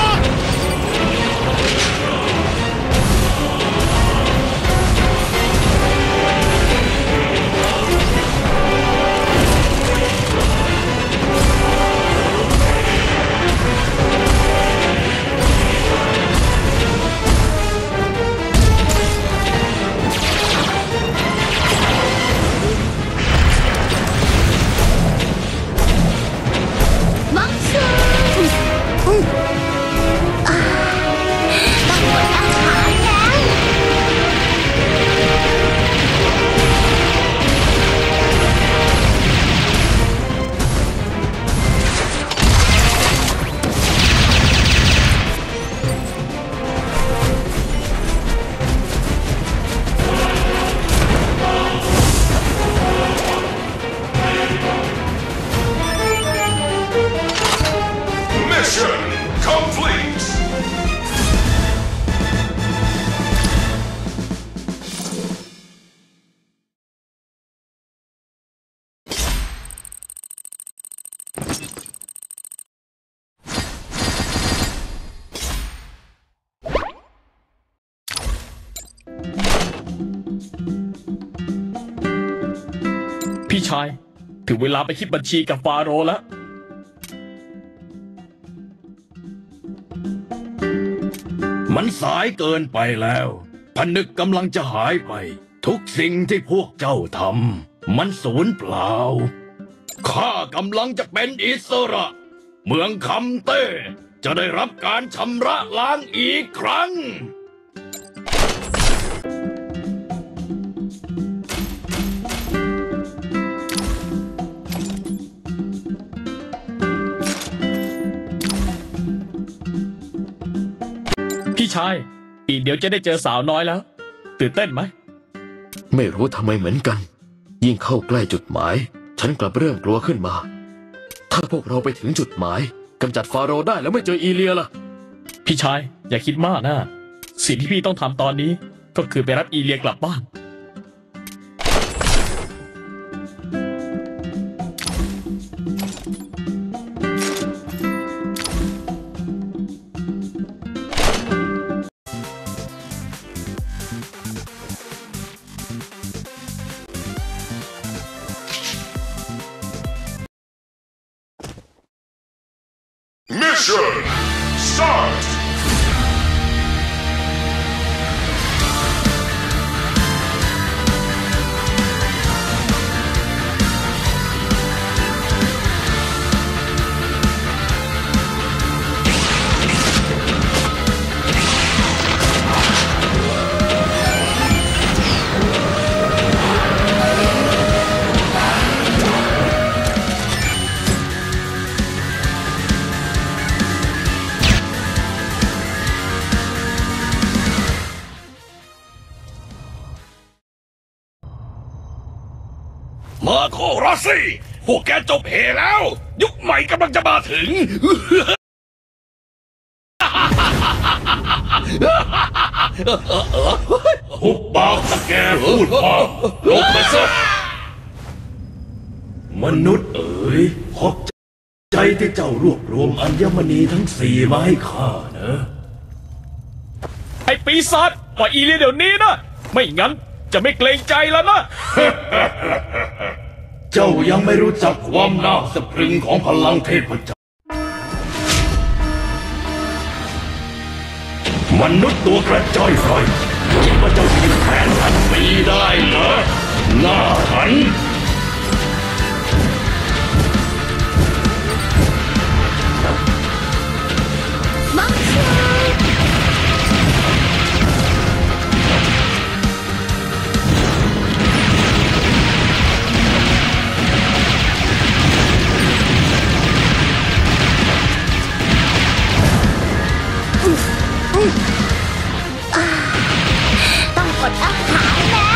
มักชูต้องกดอาหารแล้ว Mission complete! ๆพี่ชาย ถึงเวลาไปคิดบัญชีกับฟาโรห์แล้วมันสายเกินไปแล้วผนึกกำลังจะหายไป ทุกสิ่งที่พวกเจ้าทำมันสูญเปล่า ข้ากำลังจะเป็นอิสระ เมืองคำเต้จะได้รับการชำระล้างอีกครั้งพี่ชาย อีกเดี๋ยวจะได้เจอสาวน้อยแล้ว ตื่นเต้นไหมไม่รู้ทำไมเหมือนกัน ยิ่งเข้าใกล้จุดหมาย ฉันกลับเริ่มกลัวขึ้นมา ถ้าพวกเราไปถึงจุดหมายกำจัดฟาโรห์ได้แล้วไม่เจออีเลียล่ะพี่ชาย อย่าคิดมากนะ สิ่งที่พี่ต้องทำตอนนี้ ก็คือไปรับอีเลียกลับบ้าน Mission start! มาโครอสซี่ พวกแกจบเหแล้ว ยุคใหม่กำลังจะมาถึงหุบปากตะแกพูดมากลงไปซะมนุษย์เอ๋ยขอบใจที่เจ้ารวบรวมอัญมณีทั้งสี่มาให้ข้านะไอ้ปีศาจปล่อยอีเลียเดี๋ยวนี้นะ ไม่งั้นจะไม่เกรงใจแล้วนะเจ้ายังไม่รู้จักความน่าสะพรึงของพลังเทพเจ้ามนุษย์ตัวกระจ้อยร่อยคิดว่าเจ้าจะแทนทันปีได้เหรอหน้าหันต้องกดอาหารแล้ว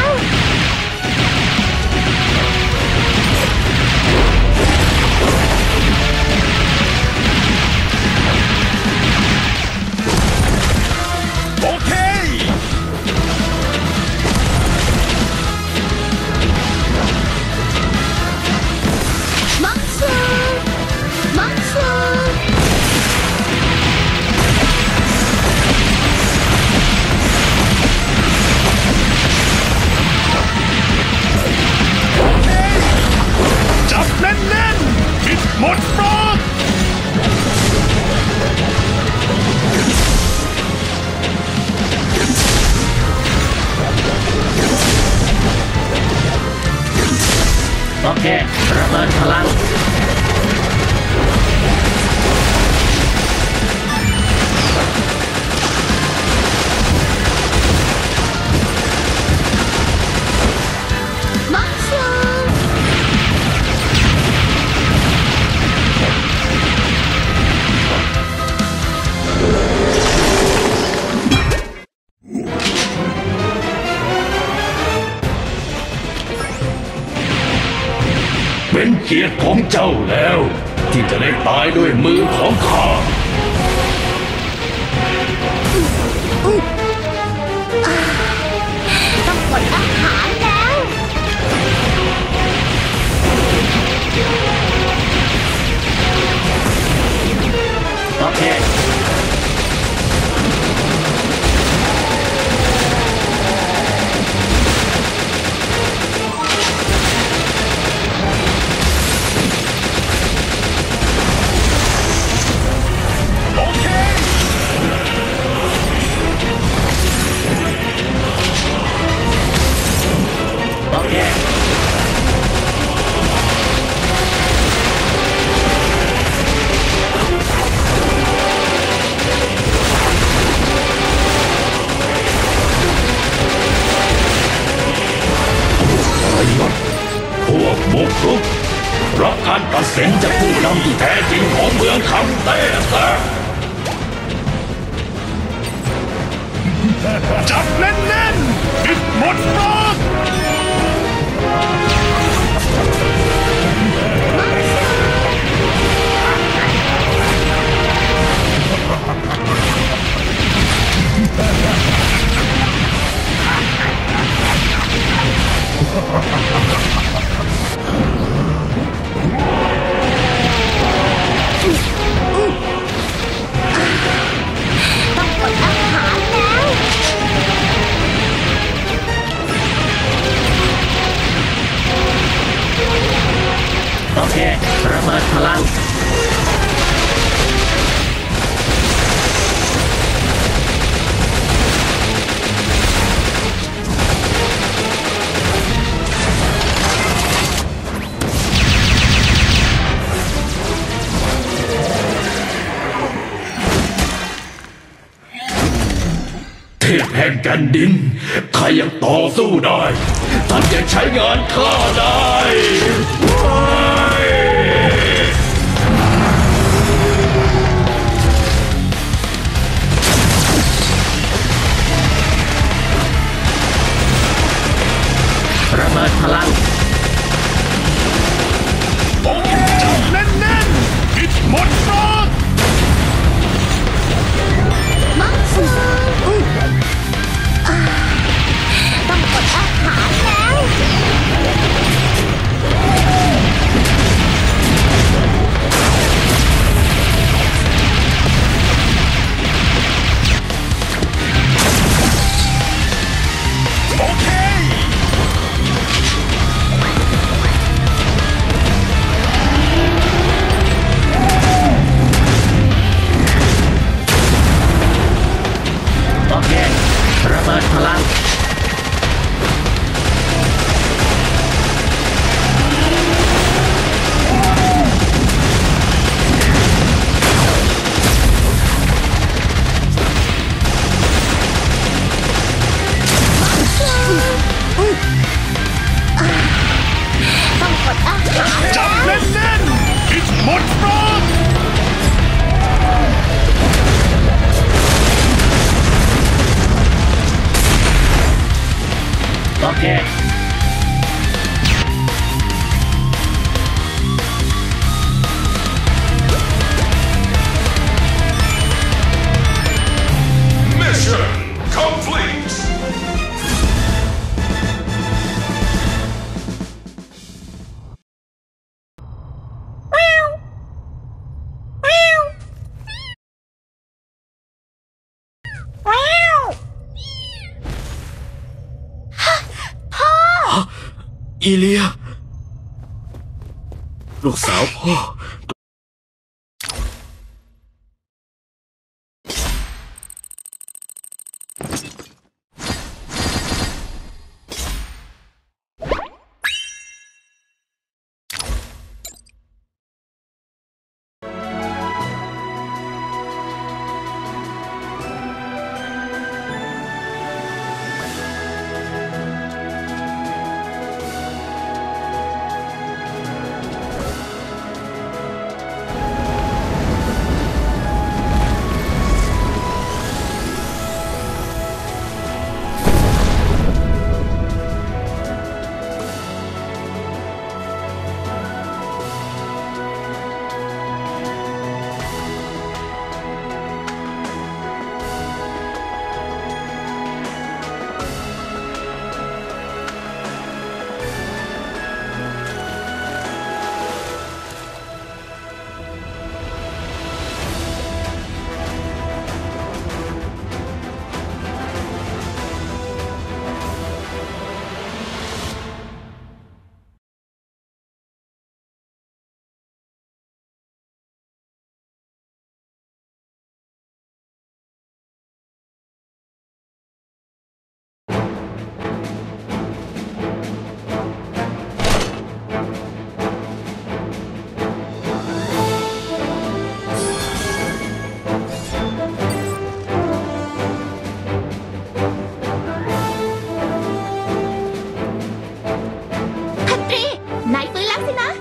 โอเคมังชูมังชูจับแน่นๆปิดหมดปลอกโอเคระเบิดพลังมังชูเป็นเกียรติของเจ้าแล้ว ที่จะได้ตายด้วยมือของข้าต้องกดอาหารแล้วโอเคโอเคโอเคพวกบุกรุกรับการตัดสินจากผู้นำที่แท้จริงของเมืองคำเต้ซะจับแน่นๆปิดหมดปลอกต้องกดอาหารแล้วโอเคระเบิดพลังเทพแห่งแผ่นดินข้ายังต่อสู้ได้ท่านยังใช้งานข้าได้ว้ายระเบิดพลังโอเค จับแน่นๆปิดหมดปลอกมังชูต้องกดอาหารแล้วโอเคแก Mission complete! Wow! อีเลีย ลูกสาวพ่อพันตรีนายฟื้นแล้วสินะ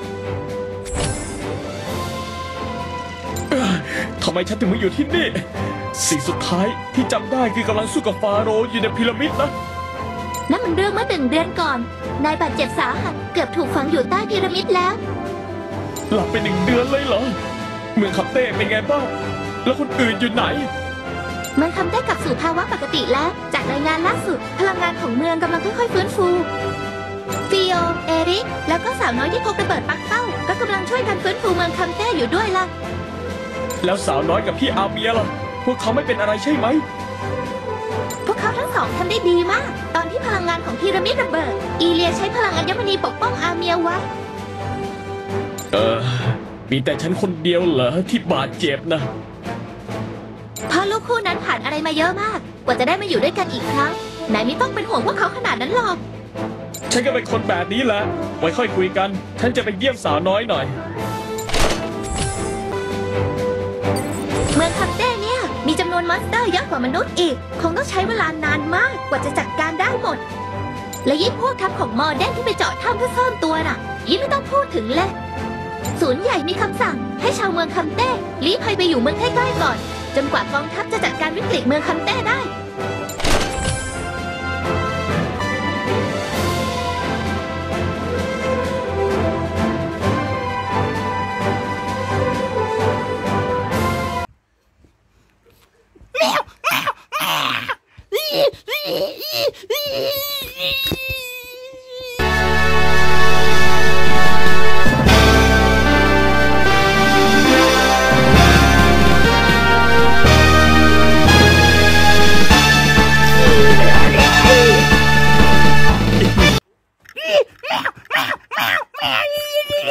ทำไมฉันถึงมาอยู่ที่นี่ สิ่งสุดท้ายที่จำได้คือกำลังสู้กับฟาโรห์อยู่ในพีระมิดนะนั่นมันเรื่องเมื่อ1 เดือนก่อน นายบาดเจ็บสาหัสเกือบถูกฝังอยู่ใต้พีระมิดแล้วหลับไป1 เดือนเลยเหรอ เมืองคับเต้เป็นไงบ้าง แล้วคนอื่นอยู่ไหนมันทำได้กลับสู่ภาวะปกติแล้ว จากรายงานล่าสุด พลังงานของเมืองกำลังค่อยๆฟื้นฟูฟิโอ เอริก แล้วก็สาวน้อยที่พกระเบิดปักเป้า ก็กำลังช่วยกันฟื้นฟูเมืองคัมเต้อยู่ด้วยล่ะแล้วสาวน้อยกับพี่อาเมียล่ะ พวกเขาไม่เป็นอะไรใช่ไหมพวกเขาทั้งสองทำได้ดีมาก ตอนที่พลังงานของพีระมิดระเบิด อีเลียใช้พลังอัญมณีปกป้องอาเมียไว้มีแต่ฉันคนเดียวเหรอที่บาดเจ็บนะเพราะลูกคู่นั้นผ่านอะไรมาเยอะมาก กว่าจะได้มาอยู่ด้วยกันอีกครั้ง นายไม่ต้องเป็นห่วงพวกเขาขนาดนั้นหรอกฉันก็เป็นคนแบบนี้แหละ ไว้ค่อยคุยกัน ฉันจะไปเยี่ยมสาวน้อยหน่อยเมืองคัมเต้เนี่ยมีจำนวนมอนสเตอร์เยอะกว่ามนุษย์อีก คงต้องใช้เวลานานมากกว่าจะจัดการได้หมด และยิ่งพวกทัพของมอร์แดนที่ไปเจาะถ้ำเพื่อซ่อนตัวน่ะ ยิ่งไม่ต้องพูดถึงเลย ศูนย์ใหญ่มีคำสั่งให้ชาวเมืองคัมเต้ลี้ภัยไปอยู่เมืองใกล้ๆก่อน จนกว่ากองทัพจะจัดการวิกฤตเมืองคัมเต้ได้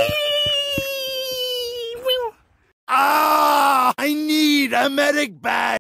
I need a medic bag!